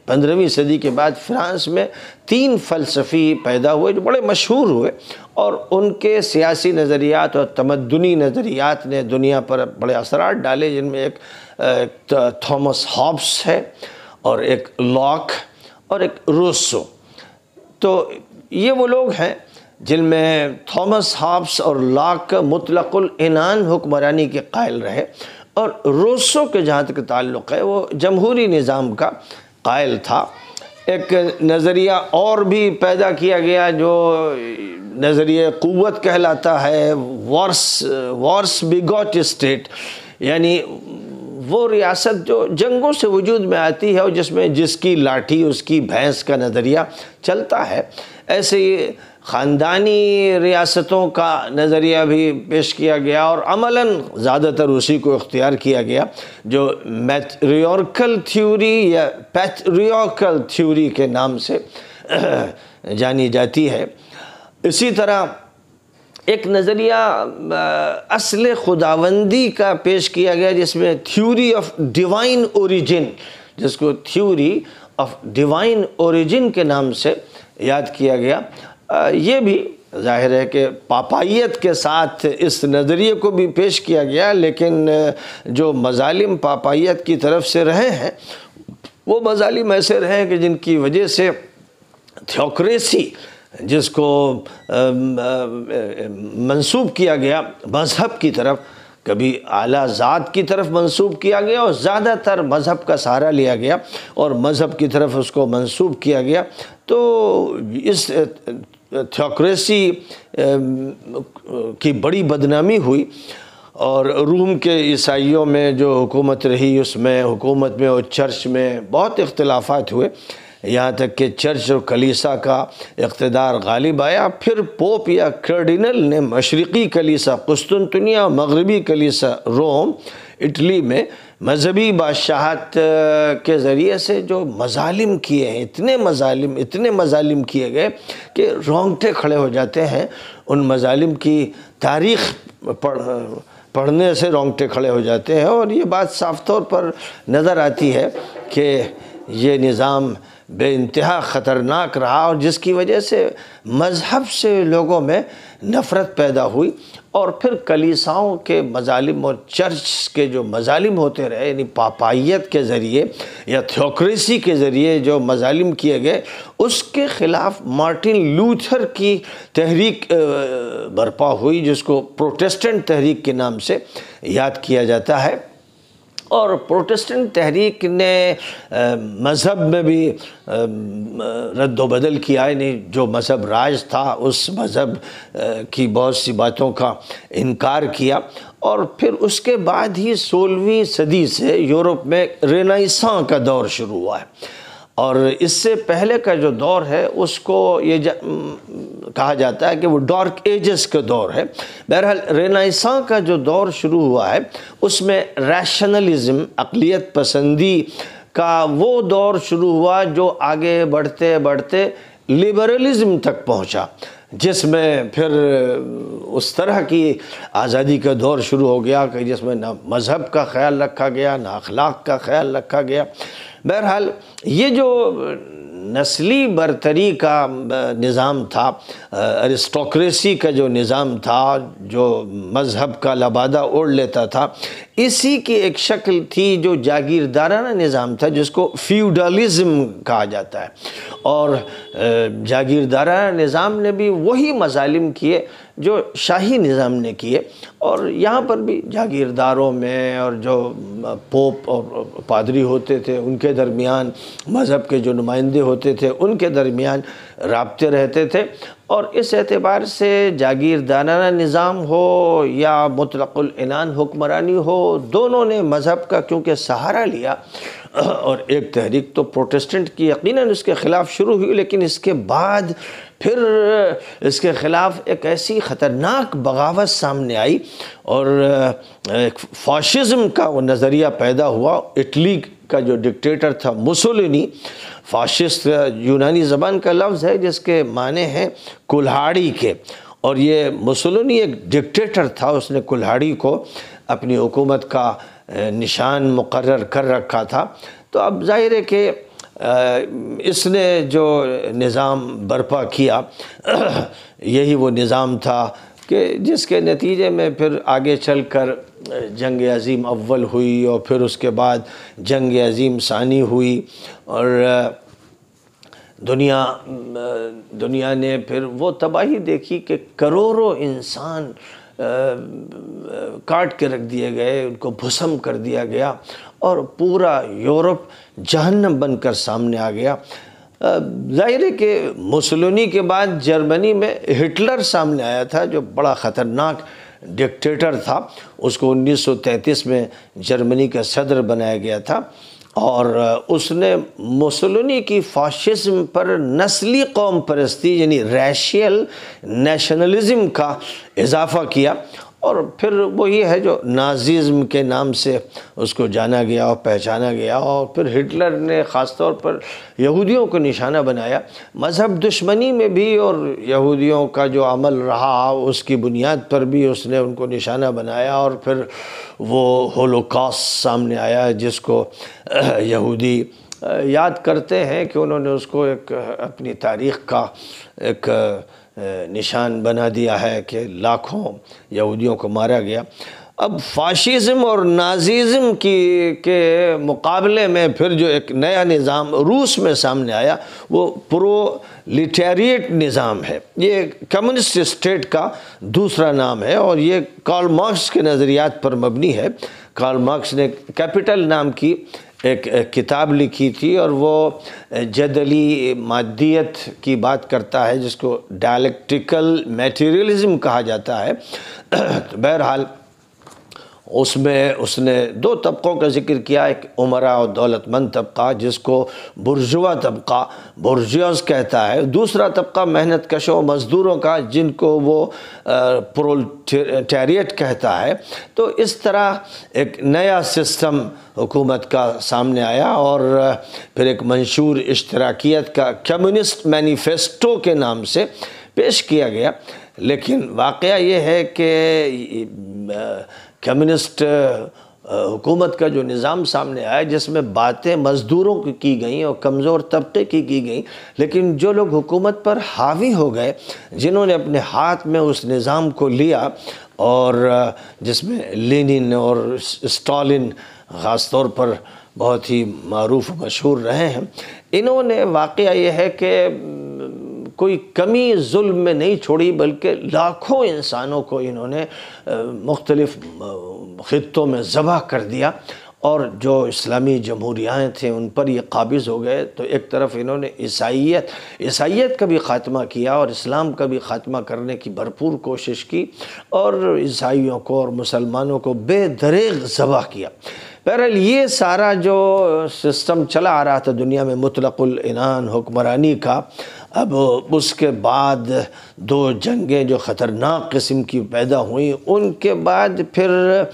میں 3 فلسفی پیدا ہوئے جو بڑے مشہور ہوئے، اور ان کے سیاسی نظریات اور تمدنی نظریات نے دنیا پر بڑے اثرات ڈالے، جن میں ایک تھامس ہابس ہے، اور ایک لاک، اور ایک روسو۔ تو یہ وہ لوگ ہیں جن میں تھامس ہابس اور لاک مطلق العنان حکمرانی کے قائل رہے، اور روسو کے جہاں تک تعلق ہے وہ جمہوری نظام کا قائل تھا۔ ایک نظریہ اور بھی پیدا کیا گیا جو نظریہ قوت کہلاتا ہے، وارس بیگاٹ اسٹیٹ، یعنی وہ ریاست جو جنگوں سے وجود میں آتی ہے اور جس کی لاٹھی اس کی بھینس کا نظریہ چلتا ہے۔ ایسے ہی خاندانی ریاستوں کا نظریہ بھی پیش کیا گیا، اور عملاً زیادہ تر اسی کو اختیار کیا گیا جو میٹریارکل تھیوری یا پیٹریارکل تھیوری کے نام سے جانی جاتی ہے۔ اسی طرح ایک نظریہ اصل خداوندی کا پیش کیا گیا، جس میں تھیوری آف ڈیوائن اوریجن، جس کو تھیوری آف ڈیوائن اوریجن کے نام سے یاد کیا گیا۔ یہ بھی ظاہر ہے کہ پاپائیت کے ساتھ اس نظریے کو بھی پیش کیا گیا، لیکن جو مظالم پاپائیت کی طرف سے رہے ہیں وہ مظالم ایسے رہے ہیں کہ جن کی وجہ سے تھیوکریسی، جس کو منسوب کیا گیا مذہب کی طرف، کبھی اعلیٰ ذات کی طرف منسوب کیا گیا اور زیادہ تر مذہب کا سہارا لیا گیا اور مذہب کی طرف اس کو منسوب کیا گیا، تو اس تھیوکریسی کی بڑی بدنامی ہوئی، اور روم کے عیسائیوں میں جو حکومت رہی اس میں حکومت میں اور چرچ میں بہت اختلافات ہوئے، یہاں تک کہ چرچ اور کلیسا کا اقتدار غالب آیا۔ پھر پوپ یا کارڈینل نے مشرقی کلیسا قسطنطنیہ اور مغربی کلیسا روم اٹلی میں مذہبی بادشاہت کے ذریعے سے جو مظالم کیے ہیں، اتنے مظالم کیے گئے کہ رونگٹے کھڑے ہو جاتے ہیں۔ ان مظالم کی تاریخ پڑھنے سے رونگٹے کھڑے ہو جاتے ہیں، اور یہ بات صاف طور پر نظر آتی ہے کہ یہ نظام بے انتہا خطرناک رہا، اور جس کی وجہ سے مذہب سے لوگوں میں نفرت پیدا ہوئی، اور پھر کلیساؤں کے مظالم اور چرچ کے جو مظالم ہوتے رہے، یعنی پاپائیت کے ذریعے یا تھیوکریسی کے ذریعے جو مظالم کیے گئے، اس کے خلاف مارٹن لوتھر کی تحریک برپا ہوئی، جس کو پروٹسٹنٹ تحریک کے نام سے یاد کیا جاتا ہے۔ اور پروٹسٹنٹ تحریک نے مذہب میں بھی رد و بدل کیا، یعنی جو مذہب راج تھا اس مذہب کی بہت سی باتوں کا انکار کیا، اور پھر اس کے بعد ہی 16ویں صدی سے یورپ میں رینیساں کا دور شروع ہوا ہے، اور اس سے پہلے کا جو دور ہے اس کو یہ کہا جاتا ہے کہ وہ ڈارک ایجز کا دور ہے۔ بہرحال رینیساں کا جو دور شروع ہوا ہے اس میں ریشنلزم، عقلیت پسندی کا وہ دور شروع ہوا جو آگے بڑھتے بڑھتے لبرلزم تک پہنچا، جس میں پھر اس طرح کی آزادی کا دور شروع ہو گیا کہ جس میں نہ مذہب کا خیال رکھا گیا نہ اخلاق کا خیال رکھا گیا۔ بہرحال یہ جو نسلی برتری کا نظام تھا، ارسٹوکریسی کا جو نظام تھا، جو مذہب کا لبادہ اوڑھ لیتا تھا، اسی کی ایک شکل تھی جو جاگیردارانہ نظام تھا، جس کو فیوڈلزم کہا جاتا ہے، اور جاگیردارانہ نظام نے بھی وہی مظالم کیے جو شاہی نظام نے کیے، اور یہاں پر بھی جاگیرداروں میں اور جو پوپ اور پادری ہوتے تھے ان کے درمیان، مذہب کے جو نمائندے ہوتے تھے ان کے درمیان رابطے رہتے تھے، اور اس اعتبار سے جاگیردارانہ نظام ہو یا مطلق العنان حکمرانی ہو، دونوں نے مذہب کا کیونکہ سہارا لیا، اور ایک تحریک تو پروٹسٹنٹ کی یقیناً اس کے خلاف شروع ہوئی، لیکن اس کے بعد پھر اس کے خلاف ایک ایسی خطرناک بغاوت سامنے آئی، اور ایک فاشزم کا وہ نظریہ پیدا ہوا۔ اٹلی کا جو ڈکٹیٹر تھا مسولینی، فاشسٹ یونانی زبان کا لفظ ہے جس کے معنی ہیں کلہاڑی کے، اور یہ مسولینی ایک ڈکٹیٹر تھا، اس نے کلہاڑی کو اپنی حکومت کا نشان مقرر کر رکھا تھا۔ تو اب ظاہر ہے کہ اس نے جو نظام برپا کیا یہی وہ نظام تھا کہ جس کے نتیجے میں پھر آگے چل کر جنگ عظیم اول ہوئی، اور پھر اس کے بعد جنگ عظیم ثانی ہوئی، اور دنیا نے پھر وہ تباہی دیکھی کہ کروڑوں انسان کاٹ کے رکھ دیے گئے، ان کو بھسم کر دیا گیا، اور پورا یورپ جہنم بن کر سامنے آ گیا۔ ظاہر ہے کہ مسولینی کے بعد جرمنی میں ہٹلر سامنے آیا تھا، جو بڑا خطرناک ڈکٹیٹر تھا۔ اس کو 1933 میں جرمنی کا صدر بنایا گیا تھا، اور اس نے مسولینی کی فاشزم پر نسلی قوم پرستی یعنی ریشیل نیشنلزم کا اضافہ کیا، اور پھر وہی ہے جو نازیزم کے نام سے اس کو جانا گیا اور پہچانا گیا۔ اور پھر ہٹلر نے خاص طور پر یہودیوں کو نشانہ بنایا، مذہب دشمنی میں بھی، اور یہودیوں کا جو عمل رہا اس کی بنیاد پر بھی اس نے ان کو نشانہ بنایا، اور پھر وہ ہولوکاسٹ سامنے آیا جس کو یہودی یاد کرتے ہیں کہ انہوں نے اس کو ایک اپنی تاریخ کا ایک نشان بنا دیا ہے کہ لاکھوں یہودیوں کو مارا گیا۔ اب فاشزم اور نازیزم کے مقابلے میں پھر جو ایک نیا نظام روس میں سامنے آیا وہ پرولیٹیریٹ نظام ہے۔ یہ کمیونسٹ اسٹیٹ کا دوسرا نام ہے، اور یہ کارل مارکس کے نظریات پر مبنی ہے۔ کارل مارکس نے کیپٹل نام کی ایک کتاب لکھی تھی، اور وہ جدلی مادیت کی بات کرتا ہے جس کو ڈائلیکٹیکل میٹیریلزم کہا جاتا ہے۔ بہرحال اس میں اس نے دو طبقوں کا ذکر کیا، ایک امراء اور دولت مند طبقہ جس کو برجوا طبقہ بورژیوز کہتا ہے، دوسرا طبقہ محنت کشوں مزدوروں کا جن کو وہ پرولٹیریٹ کہتا ہے۔ تو اس طرح ایک نیا سسٹم حکومت کا سامنے آیا، اور پھر ایک منشور اشتراکیت کا کمیونسٹ مینیفیسٹو کے نام سے پیش کیا گیا۔ لیکن واقعہ یہ ہے کہ کمیونسٹ حکومت کا جو نظام سامنے آیا جس میں باتیں مزدوروں کی گئیں اور کمزور طبقے کی گئیں، لیکن جو لوگ حکومت پر حاوی ہو گئے، جنہوں نے اپنے ہاتھ میں اس نظام کو لیا، اور جس میں لینن اور اسٹالن خاص طور پر بہت ہی معروف و مشہور رہے ہیں، انہوں نے واقعہ یہ ہے کہ کوئی کمی ظلم میں نہیں چھوڑی، بلکہ لاکھوں انسانوں کو انہوں نے مختلف خطوں میں ذبح کر دیا، اور جو اسلامی جمہوریاں تھیں ان پر یہ قابض ہو گئے۔ تو ایک طرف انہوں نے عیسائیت کا بھی خاتمہ کیا اور اسلام کا بھی خاتمہ کرنے کی بھرپور کوشش کی، اور عیسائیوں کو اور مسلمانوں کو بے دریغ ذبح کیا۔ بہرحال یہ سارا جو سسٹم چلا آ رہا تھا دنیا میں مطلق العنان حکمرانی کا، اب اس کے بعد دو جنگیں جو خطرناک قسم کی پیدا ہوئیں، ان کے بعد پھر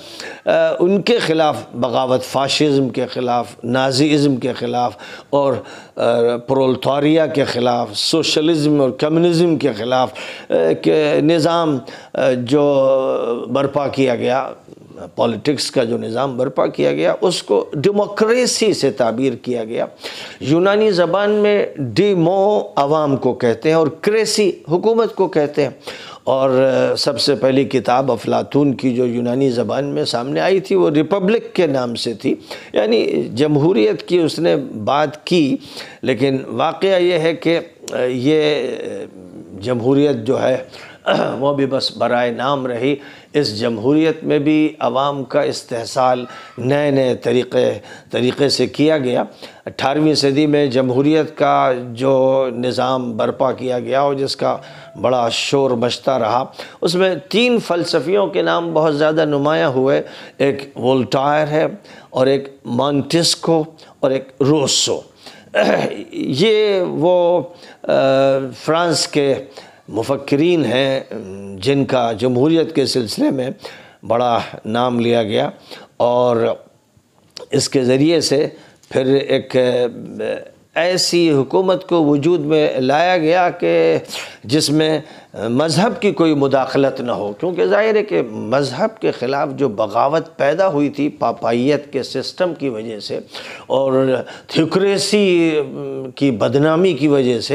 ان کے خلاف بغاوت، فاشزم کے خلاف، نازیزم کے خلاف، اور پرولتاریہ کے خلاف، سوشلزم اور کمیونزم کے خلاف نظام جو برپا کیا گیا، پالیٹکس کا جو نظام برپا کیا گیا، اس کو ڈیموکریسی سے تعبیر کیا گیا۔ یونانی زبان میں ڈیمو عوام کو کہتے ہیں، اور کریسی حکومت کو کہتے ہیں۔ اور سب سے پہلی کتاب افلاطون کی جو یونانی زبان میں سامنے آئی تھی وہ ریپبلک کے نام سے تھی، یعنی جمہوریت کی اس نے بات کی، لیکن واقعہ یہ ہے کہ یہ جمہوریت جو ہے وہ بھی بس برائے نام رہی۔ اس جمہوریت میں بھی عوام کا استحصال نئے نئے طریقے سے کیا گیا۔ 18ویں صدی میں جمہوریت کا جو نظام برپا کیا گیا اور جس کا بڑا شور مچتا رہا، اس میں 3 فلسفیوں کے نام بہت زیادہ نمایاں ہوئے، ایک وولٹائر ہے اور ایک مونٹسکو اور ایک روسو۔ یہ وہ فرانس کے مفکرین ہیں جن کا جمہوریت کے سلسلے میں بڑا نام لیا گیا، اور اس کے ذریعے سے پھر ایک ایسی حکومت کو وجود میں لایا گیا کہ جس میں مذہب کی کوئی مداخلت نہ ہو، کیونکہ ظاہر ہے کہ مذہب کے خلاف جو بغاوت پیدا ہوئی تھی پاپائیت کے سسٹم کی وجہ سے اور تھیوکریسی کی بدنامی کی وجہ سے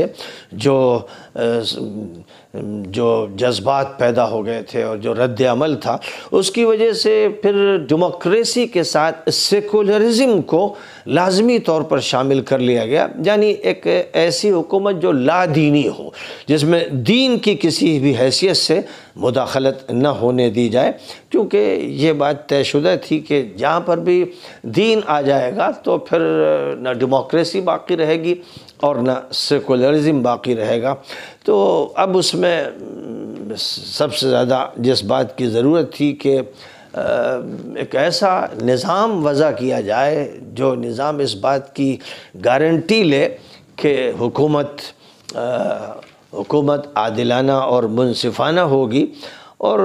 جو جذبات پیدا ہو گئے تھے اور جو رد عمل تھا، اس کی وجہ سے پھر ڈیموکریسی کے ساتھ سیکولرزم کو لازمی طور پر شامل کر لیا گیا، یعنی ایک ایسی حکومت جو لا دینی ہو، جس میں دین کی کسی بھی حیثیت سے مداخلت نہ ہونے دی جائے، کیونکہ یہ بات طے شدہ تھی کہ جہاں پر بھی دین آ جائے گا تو پھر نہ ڈیموکریسی باقی رہے گی اور نہ سیکولرزم باقی رہے گا۔ تو اب اس میں سب سے زیادہ جس بات کی ضرورت تھی کہ ایک ایسا نظام وضع کیا جائے جو نظام اس بات کی گارنٹی لے کہ حکومت عادلانہ اور منصفانہ ہوگی۔ اور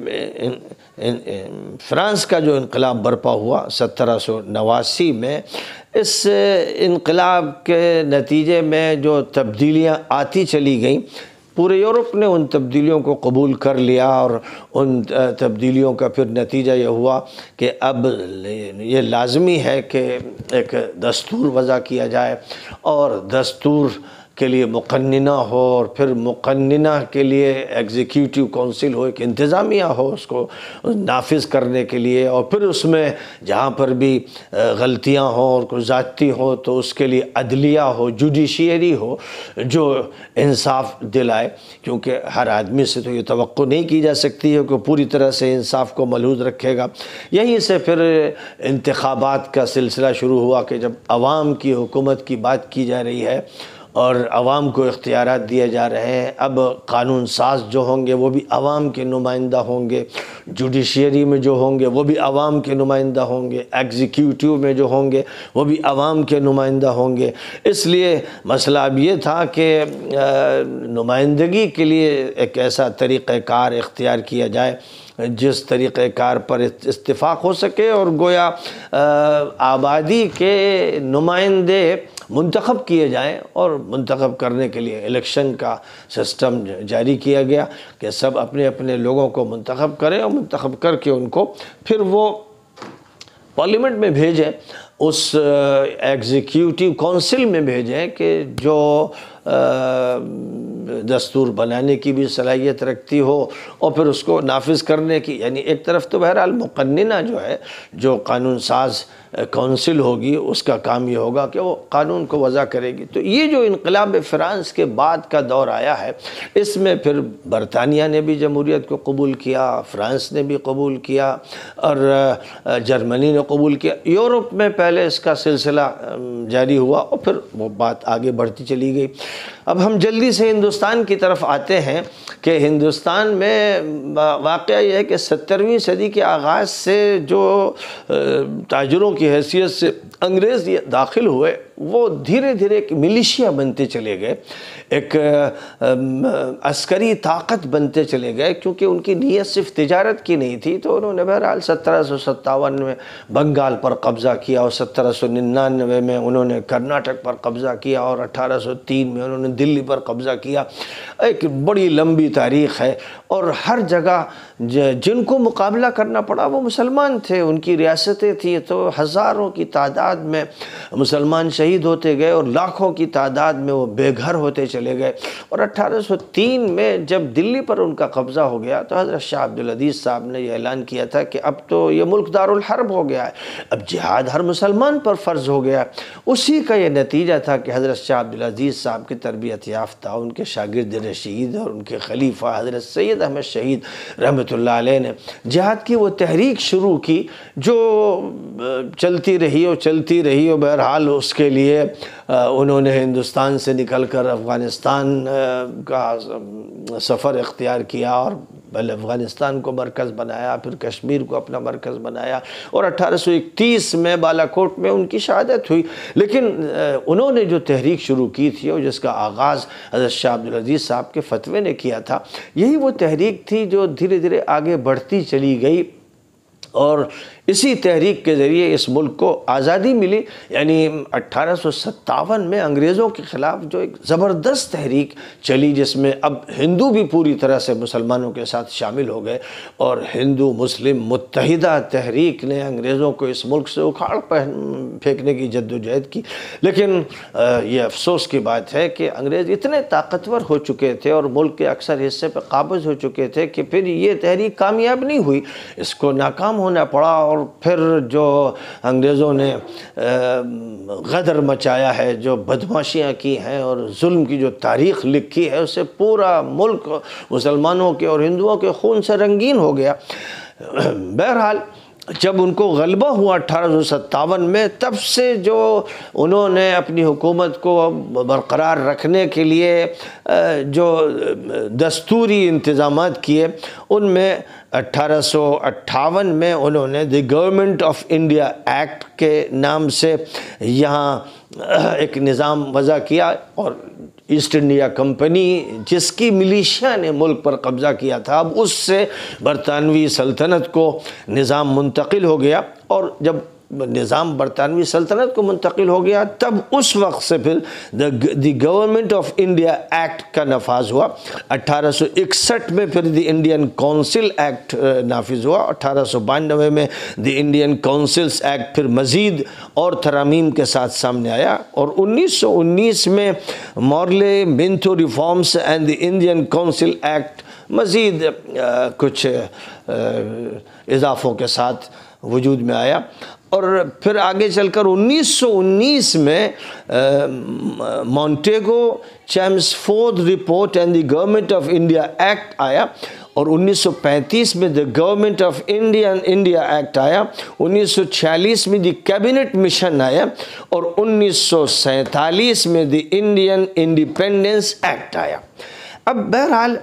فرانس کا جو انقلاب برپا ہوا 1789 میں، اس انقلاب کے نتیجے میں جو تبدیلیاں آتی چلی گئیں، پورے یورپ نے ان تبدیلیوں کو قبول کر لیا، اور ان تبدیلیوں کا پھر نتیجہ یہ ہوا کہ اب یہ لازمی ہے کہ ایک دستور وضع کیا جائے، اور دستور کے لیے مقننہ ہو، اور پھر مقننہ کے لیے ایگزیکیوٹیو کونسل ہو، ایک انتظامیہ ہو اس کو نافذ کرنے کے لیے، اور پھر اس میں جہاں پر بھی غلطیاں ہوں اور کوئی زیادتی ہو تو اس کے لیے عدلیہ ہو، جوڈیشیری ہو جو انصاف دلائے، کیونکہ ہر آدمی سے تو یہ توقع نہیں کی جا سکتی ہے کہ پوری طرح سے انصاف کو ملحوظ رکھے گا۔ یہیں سے پھر انتخابات کا سلسلہ شروع ہوا کہ جب عوام کی حکومت کی بات کی جا رہی ہے اور عوام کو اختیارات دیے جا رہے ہیں، اب قانون ساز جو ہوں گے وہ بھی عوام کے نمائندہ ہوں گے، جوڈیشیری میں جو ہوں گے وہ بھی عوام کے نمائندہ ہوں گے، ایگزیکیوٹیو میں جو ہوں گے وہ بھی عوام کے نمائندہ ہوں گے۔ اس لیے مسئلہ اب یہ تھا کہ نمائندگی کے لیے ایک ایسا طریقہ کار اختیار کیا جائے جس طریقہ کار پر اتفاق ہو سکے، اور گویا آبادی کے نمائندے منتخب کیے جائیں، اور منتخب کرنے کے لیے الیکشن کا سسٹم جاری کیا گیا کہ سب اپنے اپنے لوگوں کو منتخب کریں، اور منتخب کر کے ان کو پھر وہ پارلیمنٹ میں بھیجیں، اس ایگزیکیوٹیو کونسل میں بھیجیں کہ جو دستور بنانے کی بھی صلاحیت رکھتی ہو اور پھر اس کو نافذ کرنے کی، یعنی ایک طرف تو بہرحال مقننہ جو ہے، جو قانون ساز کونسل ہوگی، اس کا کام یہ ہوگا کہ وہ قانون کو وضع کرے گی۔ تو یہ جو انقلاب فرانس کے بعد کا دور آیا ہے، اس میں پھر برطانیہ نے بھی جمہوریت کو قبول کیا، فرانس نے بھی قبول کیا، اور جرمنی نے قبول کیا۔ یورپ میں پہلے اس کا سلسلہ جاری ہوا اور پھر وہ بات آگے بڑھتی چلی گئی۔ اب ہم جلدی سے ہندوستان کی طرف آتے ہیں کہ ہندوستان میں واقعہ یہ ہے کہ 17ویں صدی کے آغاز سے جو تاجروں کی حیثیت سے انگریز داخل ہوئے، وہ دھیرے دھیرے ایک ملیشیا بنتے چلے گئے، ایک عسکری طاقت بنتے چلے گئے، کیونکہ ان کی نیت صرف تجارت کی نہیں تھی۔ تو انہوں نے بہرحال 1757 میں بنگال پر قبضہ کیا، اور 1799 میں انہوں نے کرناٹک پر قبضہ کیا، اور 1803 میں انہوں نے دلی پر قبضہ کیا۔ ایک بڑی لمبی تاریخ ہے، اور ہر جگہ جن کو مقابلہ کرنا پڑا وہ مسلمان تھے، ان کی ریاستیں تھیں، تو ہزاروں کی تعداد میں مسلمان شہید ہوتے گئے، اور لاکھوں کی تعداد میں وہ بے گھر ہوتے چلے گئے۔ اور 1803 میں جب دلی پر ان کا قبضہ ہو گیا تو حضرت شاہ عبدالعزیز صاحب نے یہ اعلان کیا تھا کہ اب تو یہ ملک دارالحرب ہو گیا ہے، اب جہاد ہر مسلمان پر فرض ہو گیا ہے۔ اسی کا یہ نتیجہ تھا کہ حضرت شاہ عبدالعزیز صاحب کی تربیت تربیت یافتہ ان کے شاگرد رشید اور ان کے خلیفہ حضرت سید احمد شہید رحمۃ اللہ علیہ نے جہاد کی وہ تحریک شروع کی جو چلتی رہی اور بہرحال اس کے لیے انہوں نے ہندوستان سے نکل کر افغانستان کا سفر اختیار کیا اور پہلے افغانستان کو مرکز بنایا، پھر کشمیر کو اپنا مرکز بنایا، اور 1831 میں بالاکوٹ میں ان کی شہادت ہوئی۔ لیکن انہوں نے جو تحریک شروع کی تھی اور جس کا آغاز حضرت شاہ عبدالعزیز صاحب کے فتوے نے کیا تھا، یہی وہ تحریک تھی جو دھیرے دھیرے آگے بڑھتی چلی گئی، اور اسی تحریک کے ذریعے اس ملک کو آزادی ملی۔ یعنی 1857 میں انگریزوں کے خلاف جو ایک زبردست تحریک چلی، جس میں اب ہندو بھی پوری طرح سے مسلمانوں کے ساتھ شامل ہو گئے، اور ہندو مسلم متحدہ تحریک نے انگریزوں کو اس ملک سے اکھاڑ پھینکنے کی جد و جہد کی۔ لیکن یہ افسوس کی بات ہے کہ انگریز اتنے طاقتور ہو چکے تھے اور ملک کے اکثر حصے پہ قابض ہو چکے تھے کہ پھر یہ تحریک کامیاب نہیں ہوئی، اس کو ناکام ہونا پڑا، اور پھر جو انگریزوں نے غدر مچایا ہے، جو بدمعاشیاں کی ہیں اور ظلم کی جو تاریخ لکھی ہے، اس سے پورا ملک مسلمانوں کے اور ہندوؤں کے خون سے رنگین ہو گیا۔ بہرحال جب ان کو غلبہ ہوا 1857 میں، تب سے جو انہوں نے اپنی حکومت کو برقرار رکھنے کے لیے جو دستوری انتظامات کیے، ان میں 1858 میں انہوں نے the government of India act کے نام سے یہاں ایک نظام وضع کیا، اور ایسٹ انڈیا کمپنی جس کی ملیشیا نے ملک پر قبضہ کیا تھا، اب اس سے برطانوی سلطنت کو نظام منتقل ہو گیا، اور جب نظام برطانوی سلطنت کو منتقل ہو گیا تب اس وقت سے پھر the government of India act کا نفاذ ہوا۔ 1861 میں پھر دی انڈین کونسل ایکٹ نافذ ہوا، 1892 میں دی انڈین کونسلز ایکٹ پھر مزید اور ترامیم کے ساتھ سامنے آیا، اور 1919 میں Morley Minto reforms and the Indian council act مزید کچھ اضافوں کے ساتھ وجود میں آیا، اور پھر آگے چل کر 1919 میں Montagu Chelmsford report and the government of India act آیا، اور 1935 میں the government of India act آیا، 1946 میں دی کیبنٹ مشن آیا، اور 1947 میں دی انڈین انڈیپینڈنس ایکٹ آیا۔ اب بہرحال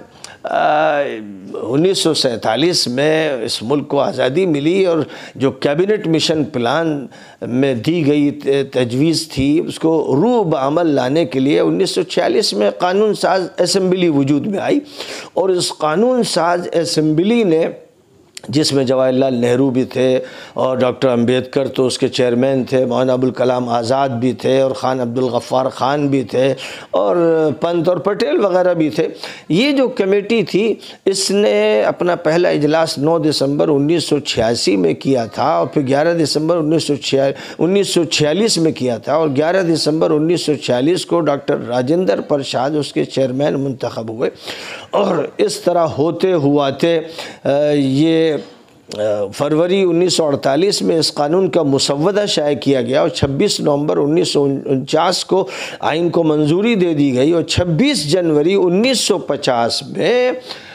1947 میں اس ملک کو آزادی ملی، اور جو کیبنٹ مشن پلان میں دی گئی تجویز تھی اس کو روح بعمل لانے کے لیے 1946 میں قانون ساز اسمبلی وجود میں آئی، اور اس قانون ساز اسمبلی نے، جس میں جواہر لال نہرو بھی تھے اور ڈاکٹر امبیڈکر تو اس کے چیئرمین تھے، مولانا ابوالکلام آزاد بھی تھے، اور خان عبدالغفار خان بھی تھے، اور پنت اور پٹیل وغیرہ بھی تھے، یہ جو کمیٹی تھی اس نے اپنا پہلا اجلاس 9 دسمبر 1986 میں کیا تھا، اور پھر 11 دسمبر 1946 میں کیا تھا، اور 11 دسمبر 1946 کو ڈاکٹر راجندر پرساد اس کے چیئرمین منتخب ہوئے، اور اس طرح ہوتے ہواتے یہ فروری 1948 میں اس قانون کا مسودہ شائع کیا گیا، اور 26 نومبر 1949 کو آئین کو منظوری دے دی گئی، اور 26 جنوری 1950 میں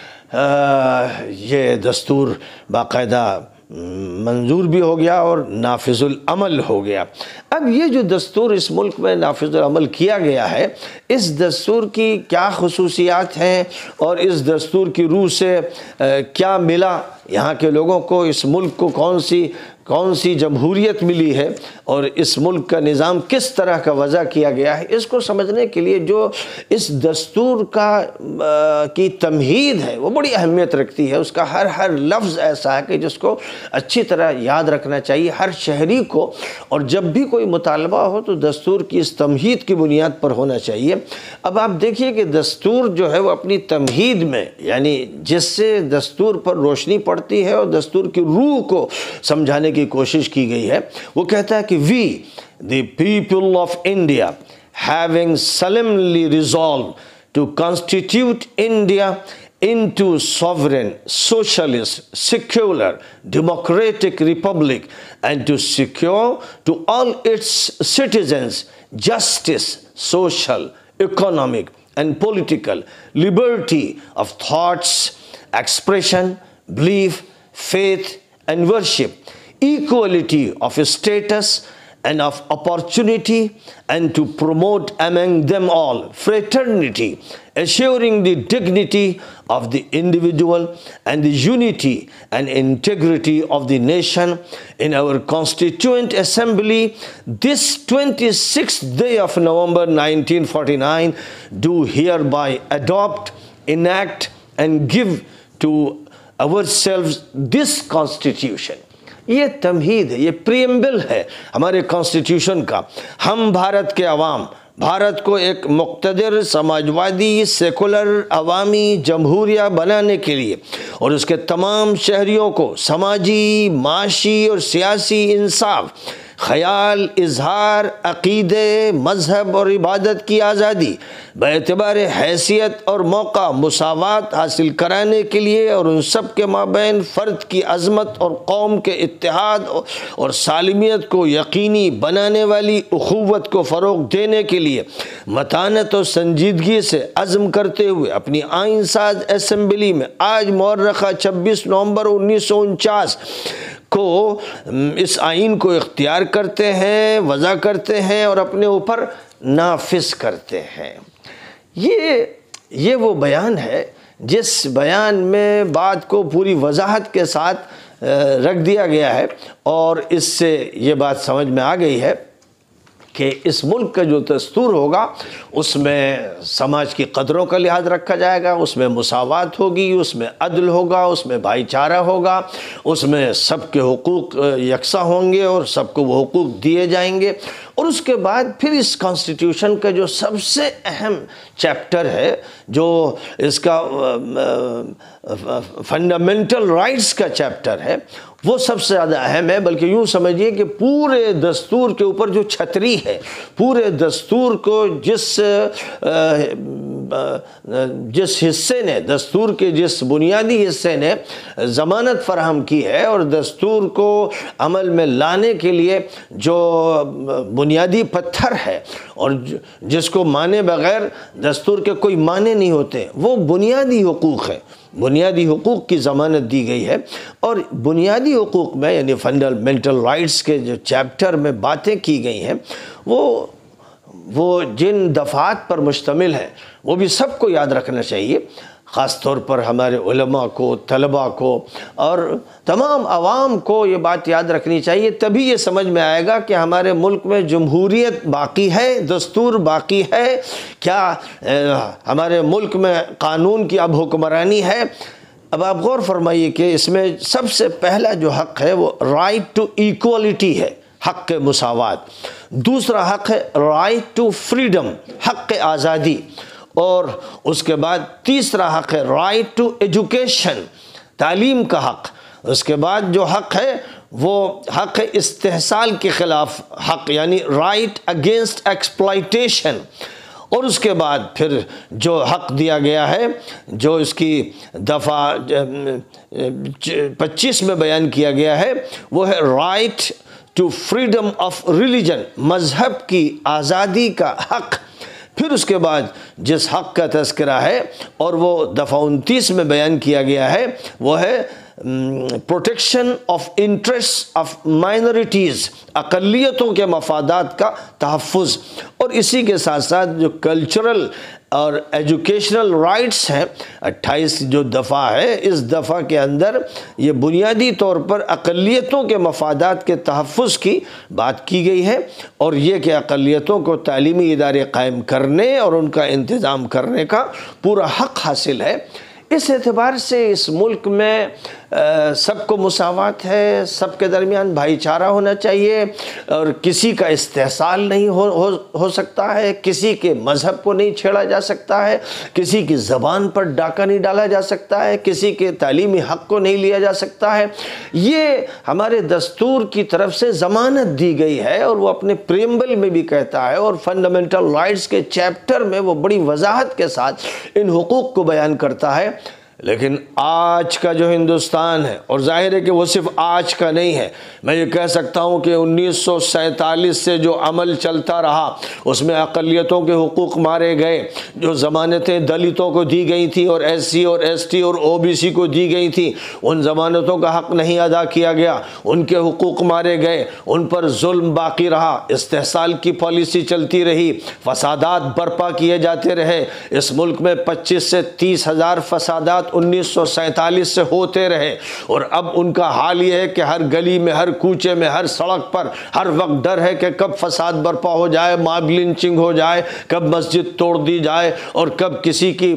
یہ دستور باقاعدہ منظور بھی ہو گیا اور نافذ العمل ہو گیا۔ اب یہ جو دستور اس ملک میں نافذ العمل کیا گیا ہے، اس دستور کی کیا خصوصیات ہیں اور اس دستور کی روح سے کیا ملا یہاں کے لوگوں کو، اس ملک کو کون سی جمہوریت ملی ہے، اور اس ملک کا نظام کس طرح کا وضع کیا گیا ہے، اس کو سمجھنے کے لیے جو اس دستور کی تمہید ہے وہ بڑی اہمیت رکھتی ہے۔ اس کا ہر لفظ ایسا ہے کہ جس کو اچھی طرح یاد رکھنا چاہیے ہر شہری کو، اور جب بھی کوئی مطالبہ ہو تو دستور کی اس تمہید کی بنیاد پر ہونا چاہیے۔ اب آپ دیکھیے کہ دستور جو ہے وہ اپنی تمہید میں، یعنی جس سے دستور پر روشنی پڑتی ہے اور دستور کی روح کو سمجھانے کی کوشش کی گئی ہے، وہ کہتا ہے کہ we the people of India having solemnly resolved to constitute India into sovereign, socialist, secular, democratic republic, and to secure to all its citizens justice, social, economic and political, liberty of thoughts, expression, belief, faith and worship, equality of status and of opportunity, and to promote among them all fraternity, assuring the dignity of the individual and the unity and integrity of the nation. In our Constituent Assembly, this 26th day of November 1949, do hereby adopt, enact and give to ourselves this Constitution. یہ تمہید ہے، یہ preamble ہے ہمارے constitution کا۔ ہم بھارت کے عوام، بھارت کو ایک مقتدر، سماجوادی، سیکولر، عوامی جمہوریہ بنانے کے لیے اور اس کے تمام شہریوں کو سماجی، معاشی اور سیاسی انصاف، خیال، اظہار، عقیدے، مذہب اور عبادت کی آزادی باعتبار حیثیت اور موقع مساوات حاصل کرانے کے لیے اور ان سب کے مابین فرد کی عظمت اور قوم کے اتحاد اور سالمیت کو یقینی بنانے والی اخوت کو فروغ دینے کے لیے متانت اور سنجیدگی سے عزم کرتے ہوئے اپنی آئین ساز اسمبلی میں آج مورخہ 26 نومبر 1949 کو اس آئین کو اختیار کرتے ہیں، وضع کرتے ہیں اور اپنے اوپر نافذ کرتے ہیں۔ یہ وہ بیان ہے جس بیان میں بات کو پوری وضاحت کے ساتھ رکھ دیا گیا ہے، اور اس سے یہ بات سمجھ میں آ گئی ہے کہ اس ملک کا جو دستور ہوگا اس میں سماج کی قدروں کا لحاظ رکھا جائے گا، اس میں مساوات ہوگی، اس میں عدل ہوگا، اس میں بھائی چارہ ہوگا، اس میں سب کے حقوق یکساں ہوں گے اور سب کو وہ حقوق دیے جائیں گے۔ اور اس کے بعد پھر اس کانسٹیٹیوشن کا جو سب سے اہم چیپٹر ہے، جو اس کا فنڈامنٹل رائٹس کا چیپٹر ہے، وہ سب سے زیادہ اہم ہے۔ بلکہ یوں سمجھیے کہ پورے دستور کے اوپر جو چھتری ہے، پورے دستور کو جس حصے نے، دستور کے جس بنیادی حصے نے ضمانت فراہم کی ہے اور دستور کو عمل میں لانے کے لیے جو بنیادی پتھر ہے اور جس کو مانے بغیر دستور کے کوئی معنی نہیں ہوتے، وہ بنیادی حقوق ہے، بنیادی حقوق کی ضمانت دی گئی ہے۔ اور بنیادی حقوق میں یعنی فنڈامنٹل رائٹس کے جو چیپٹر میں باتیں کی گئی ہیں، وہ جن دفعات پر مشتمل ہیں وہ بھی سب کو یاد رکھنا چاہیے، خاص طور پر ہمارے علماء کو، طلباء کو اور تمام عوام کو یہ بات یاد رکھنی چاہیے۔ تبھی یہ سمجھ میں آئے گا کہ ہمارے ملک میں جمہوریت باقی ہے، دستور باقی ہے، کیا ہمارے ملک میں قانون کی اب حکمرانی ہے۔ اب آپ غور فرمائیے کہ اس میں سب سے پہلا جو حق ہے وہ رائٹ ٹو ایکوالٹی ہے، حق مساوات۔ دوسرا حق ہے رائٹ ٹو فریڈم، حق آزادی۔ اور اس کے بعد تیسرا حق ہے رائٹ ٹو ایجوکیشن، تعلیم کا حق۔ اس کے بعد جو حق ہے وہ حق ہے استحصال کے خلاف حق، یعنی رائٹ اگینسٹ ایکسپلائٹیشن۔ اور اس کے بعد پھر جو حق دیا گیا ہے، جو اس کی دفعہ 25 میں بیان کیا گیا ہے، وہ ہے right to freedom of religion, مذہب کی آزادی کا حق۔ پھر اس کے بعد جس حق کا تذکرہ ہے اور وہ دفعہ 29 میں بیان کیا گیا ہے، وہ ہے protection of interest of minorities, اقلیتوں کے مفادات کا تحفظ۔ اور اسی کے ساتھ ساتھ جو کلچرل اور ایجوکیشنل رائٹس ہیں، 28 جو دفعہ ہے، اس دفعہ کے اندر یہ بنیادی طور پر اقلیتوں کے مفادات کے تحفظ کی بات کی گئی ہے، اور یہ کہ اقلیتوں کو تعلیمی ادارے قائم کرنے اور ان کا انتظام کرنے کا پورا حق حاصل ہے۔ اس اعتبار سے اس ملک میں سب کو مساوات ہے، سب کے درمیان بھائی چارہ ہونا چاہیے، اور کسی کا استحصال نہیں ہو سکتا ہے، کسی کے مذہب کو نہیں چھیڑا جا سکتا ہے، کسی کی زبان پر ڈاکہ نہیں ڈالا جا سکتا ہے، کسی کے تعلیمی حق کو نہیں لیا جا سکتا ہے۔ یہ ہمارے دستور کی طرف سے ضمانت دی گئی ہے، اور وہ اپنے پریمبل میں بھی کہتا ہے، اور فنڈامنٹل رائٹس کے چیپٹر میں وہ بڑی وضاحت کے ساتھ ان حقوق کو بیان کرتا ہے۔ لیکن آج کا جو ہندوستان ہے، اور ظاہر ہے کہ وہ صرف آج کا نہیں ہے، میں یہ کہہ سکتا ہوں کہ 1947 سے جو عمل چلتا رہا اس میں اقلیتوں کے حقوق مارے گئے، جو ضمانتیں دلتوں کو دی گئی تھیں اور ایس سی اور ایس ٹی اور او بی سی کو دی گئی تھیں، ان ضمانتوں کا حق نہیں ادا کیا گیا، ان کے حقوق مارے گئے، ان پر ظلم باقی رہا، استحصال کی پالیسی چلتی رہی، فسادات برپا کیے جاتے رہے۔ اس ملک میں 25 سے 30 ہزار فسادات 1947 سے ہوتے رہے، اور اب ان کا حال یہ ہے کہ ہر گلی میں، ہر کوچے میں، ہر سڑک پر ہر وقت ڈر ہے کہ کب فساد برپا ہو جائے، ماب لنچنگ ہو جائے، کب مسجد توڑ دی جائے، اور کب کسی کی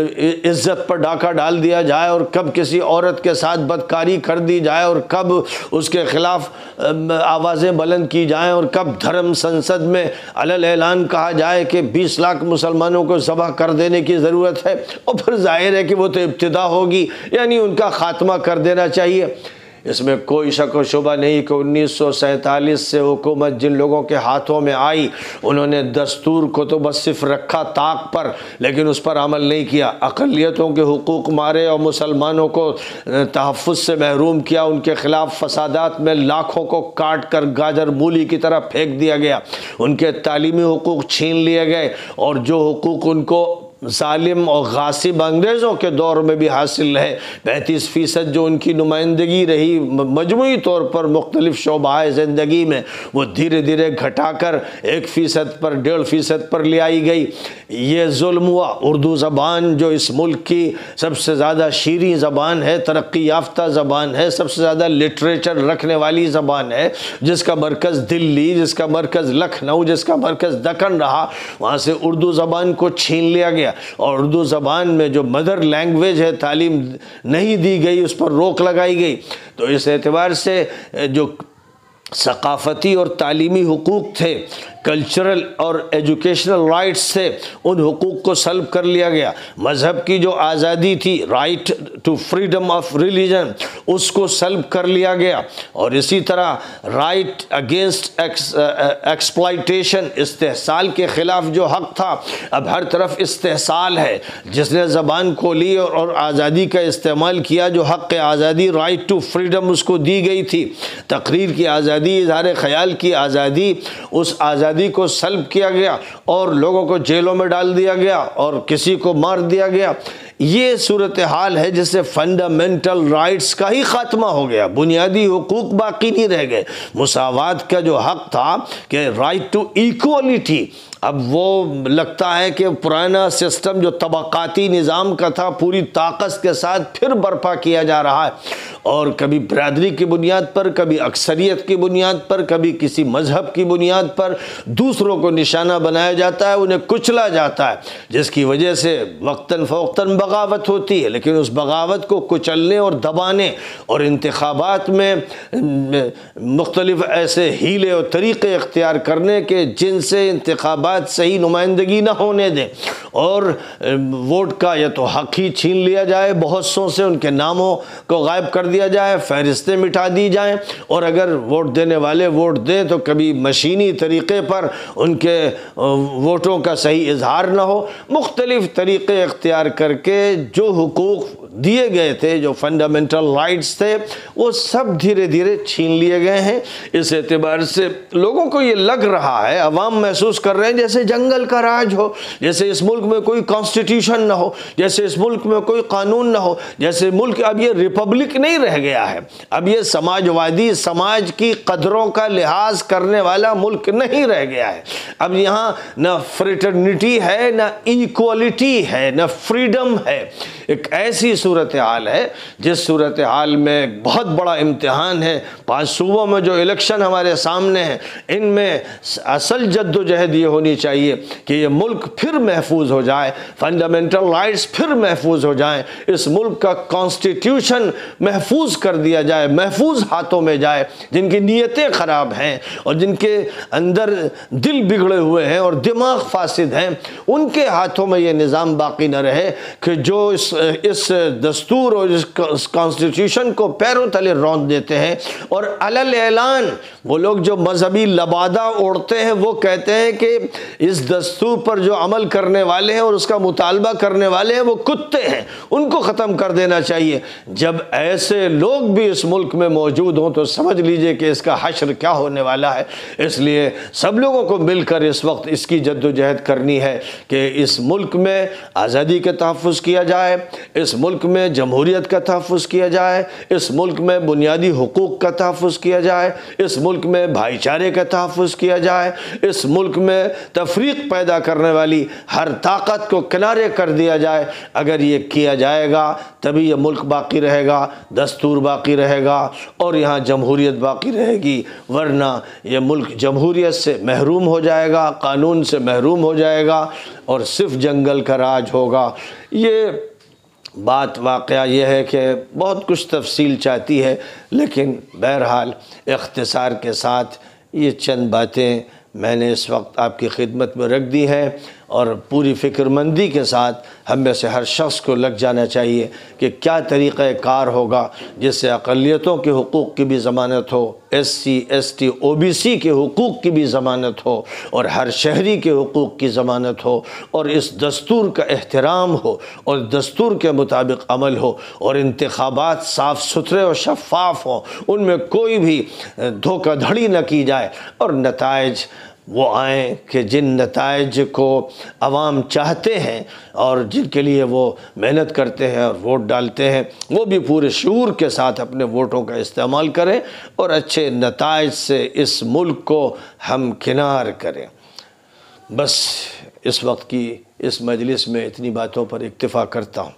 عزت پر ڈاکہ ڈال دیا جائے، اور کب کسی عورت کے ساتھ بدکاری کر دی جائے، اور کب اس کے خلاف آوازیں بلند کی جائیں، اور کب دھرم سنسد میں علل اعلان کہا جائے کہ 20 لاکھ مسلمانوں کو ذبح کر دینے کی ضرورت ہے، اور پھر ظاہر ہے کہ وہ تو ابتدا ہوگی، یعنی ان کا خاتمہ کر دینا چاہیے۔ اس میں کوئی شک و شبہ نہیں کہ 1947 سے حکومت جن لوگوں کے ہاتھوں میں آئی، انہوں نے دستور کو تو بس صرف رکھا طاق پر، لیکن اس پر عمل نہیں کیا، اقلیتوں کے حقوق مارے اور مسلمانوں کو تحفظ سے محروم کیا، ان کے خلاف فسادات میں لاکھوں کو کاٹ کر گاجر مولی کی طرح پھینک دیا گیا، ان کے تعلیمی حقوق چھین لیے گئے، اور جو حقوق ان کو ظالم اور غاصب انگریزوں کے دور میں بھی حاصل رہے، 35% جو ان کی نمائندگی رہی مجموعی طور پر مختلف شعبۂ زندگی میں، وہ دھیرے دھیرے گھٹا کر 1% پر 1.5% پر لے آئی گئی۔ یہ ظلم ہوا۔ اردو زبان جو اس ملک کی سب سے زیادہ شیریں زبان ہے، ترقی یافتہ زبان ہے، سب سے زیادہ لٹریچر رکھنے والی زبان ہے، جس کا مرکز دلی، جس کا مرکز لکھنؤ، جس کا مرکز دکن رہا، وہاں سے اردو زبان کو چھین لیا گیا، اور اردو زبان میں جو مدر لینگویج ہے تعلیم نہیں دی گئی، اس پر روک لگائی گئی۔ تو اس اعتبار سے جو ثقافتی اور تعلیمی حقوق تھے، کلچرل اور ایجوکیشنل رائٹس تھے، ان حقوق کو سلب کر لیا گیا۔ مذہب کی جو آزادی تھی، right to freedom of religion, اس کو سلب کر لیا گیا، اور اسی طرح رائٹ اگینسٹ ایکسپلائٹیشن، استحصال کے خلاف جو حق تھا، اب ہر طرف استحصال ہے۔ جس نے زبان کو لی اور آزادی کا استعمال کیا، جو حق آزادی، رائٹ ٹو فریڈم اس کو دی گئی تھی، تقریر کی آزادی، اظہار خیال کی آزادی، اس آزادی کو سلب کیا گیا، اور لوگوں کو جیلوں میں ڈال دیا گیا، اور کسی کو مار دیا گیا۔ یہ صورتحال ہے جس سے فنڈامنٹل رائٹس کا ہی خاتمہ ہو گیا، بنیادی حقوق باقی نہیں رہ گئے۔ مساوات کا جو حق تھا کہ رائٹ ٹو ایکوالٹی، اب وہ لگتا ہے کہ پرانا سسٹم جو طبقاتی نظام کا تھا پوری طاقت کے ساتھ پھر برپا کیا جا رہا ہے، اور کبھی برادری کی بنیاد پر، کبھی اکثریت کی بنیاد پر، کبھی کسی مذہب کی بنیاد پر دوسروں کو نشانہ بنایا جاتا ہے، انہیں کچلا جاتا ہے، جس کی وجہ سے وقتاً فوقتاً بغاوت ہوتی ہے۔ لیکن اس بغاوت کو کچلنے اور دبانے اور انتخابات میں مختلف ایسے ہیلے اور طریقے اختیار کرنے کے جن سے انتخابات صحیح نمائندگی نہ ہونے دیں، اور ووٹ کا یا تو حق ہی چھین لیا جائے، بہت سوں سے ان کے ناموں کو غائب کر دیا جائے، فہرستیں مٹا دی جائیں، اور اگر ووٹ دینے والے ووٹ دیں تو کبھی مشینی طریقے پر ان کے ووٹوں کا صحیح اظہار نہ ہو، مختلف طریقے اختیار کر کے جو حقوق دیے گئے تھے، جو فنڈامنٹل رائٹس تھے، وہ سب دھیرے دھیرے چھین لیے گئے ہیں۔ اس اعتبار سے لوگوں کو یہ لگ رہا ہے، عوام محسوس کر رہے ہیں جیسے جنگل کا راج ہو، جیسے اس ملک میں کوئی کانسٹیٹیوشن نہ ہو، جیسے اس ملک میں کوئی قانون نہ ہو، جیسے ملک اب یہ ریپبلک نہیں رہ گیا ہے، اب یہ سماجوادی، سماج کی قدروں کا لحاظ کرنے والا ملک نہیں رہ گیا ہے۔ اب یہاں نہ فریٹرنیٹی ہے، نہ ایکوالٹی ہے، نہ فریڈم ہے۔ ایک ایسی صورتحال ہے جس صورتحال میں بہت بڑا امتحان ہے۔ 5 صوبوں میں جو الیکشن ہمارے سامنے ہیں، ان میں اصل جد و جہد یہ ہونی چاہیے کہ یہ ملک پھر محفوظ ہو جائے، فنڈامنٹل رائٹس پھر محفوظ ہو جائیں، اس ملک کا کانسٹیٹیوشن محفوظ کر دیا جائے، محفوظ ہاتھوں میں جائے۔ جن کی نیتیں خراب ہیں اور جن کے اندر دل بگڑے ہوئے ہیں اور دماغ فاسد ہیں، ان کے ہاتھوں میں یہ نظام باقی نہ رہے، کہ جو اس دستور اور اس کانسٹیٹیوشن کو پیروں تلے رون دیتے ہیں، اور علل اعلان وہ لوگ جو مذہبی لبادہ اوڑھتے ہیں وہ کہتے ہیں کہ اس دستور پر جو عمل کرنے والے ہیں اور اس کا مطالبہ کرنے والے ہیں وہ کتے ہیں، ان کو ختم کر دینا چاہیے۔ جب ایسے لوگ بھی اس ملک میں موجود ہوں تو سمجھ لیجئے کہ اس کا حشر کیا ہونے والا ہے۔ اس لیے سب لوگوں کو مل کر اس وقت اس کی جد و جہد کرنی ہے کہ اس ملک میں آزادی کا تحفظ کیا جائے، اس ملک میں جمہوریت کا تحفظ کیا جائے، اس ملک میں بنیادی حقوق کا تحفظ کیا جائے، اس ملک میں بھائی چارے کا تحفظ کیا جائے، اس ملک میں تفریق پیدا کرنے والی ہر طاقت کو کنارے کر دیا جائے۔ اگر یہ کیا جائے گا تبھی یہ ملک باقی رہے گا، دستور باقی رہے گا اور یہاں جمہوریت باقی رہے گی، ورنہ یہ ملک جمہوریت سے محروم ہو جائے گا، قانون سے محروم ہو جائے گا اور صرف جنگل کا راج ہوگا۔ یہ بات واقعہ یہ ہے کہ بہت کچھ تفصیل چاہتی ہے، لیکن بہرحال اختصار کے ساتھ یہ چند باتیں میں نے اس وقت آپ کی خدمت میں رکھ دی ہیں، اور پوری فکر مندی کے ساتھ ہم میں سے ہر شخص کو لگ جانا چاہیے کہ کیا طریقہ کار ہوگا جس سے اقلیتوں کے حقوق کی بھی ضمانت ہو، S C S T O B C کے حقوق کی بھی ضمانت ہو، اور ہر شہری کے حقوق کی ضمانت ہو، اور اس دستور کا احترام ہو اور دستور کے مطابق عمل ہو، اور انتخابات صاف ستھرے اور شفاف ہوں، ان میں کوئی بھی دھوکہ دھڑی نہ کی جائے، اور نتائج وہ آئیں کہ جن نتائج کو عوام چاہتے ہیں اور جن کے لیے وہ محنت کرتے ہیں اور ووٹ ڈالتے ہیں، وہ بھی پورے شعور کے ساتھ اپنے ووٹوں کا استعمال کریں اور اچھے نتائج سے اس ملک کو ہم کنار کریں۔ بس اس وقت کی اس مجلس میں اتنی باتوں پر اکتفا کرتا ہوں۔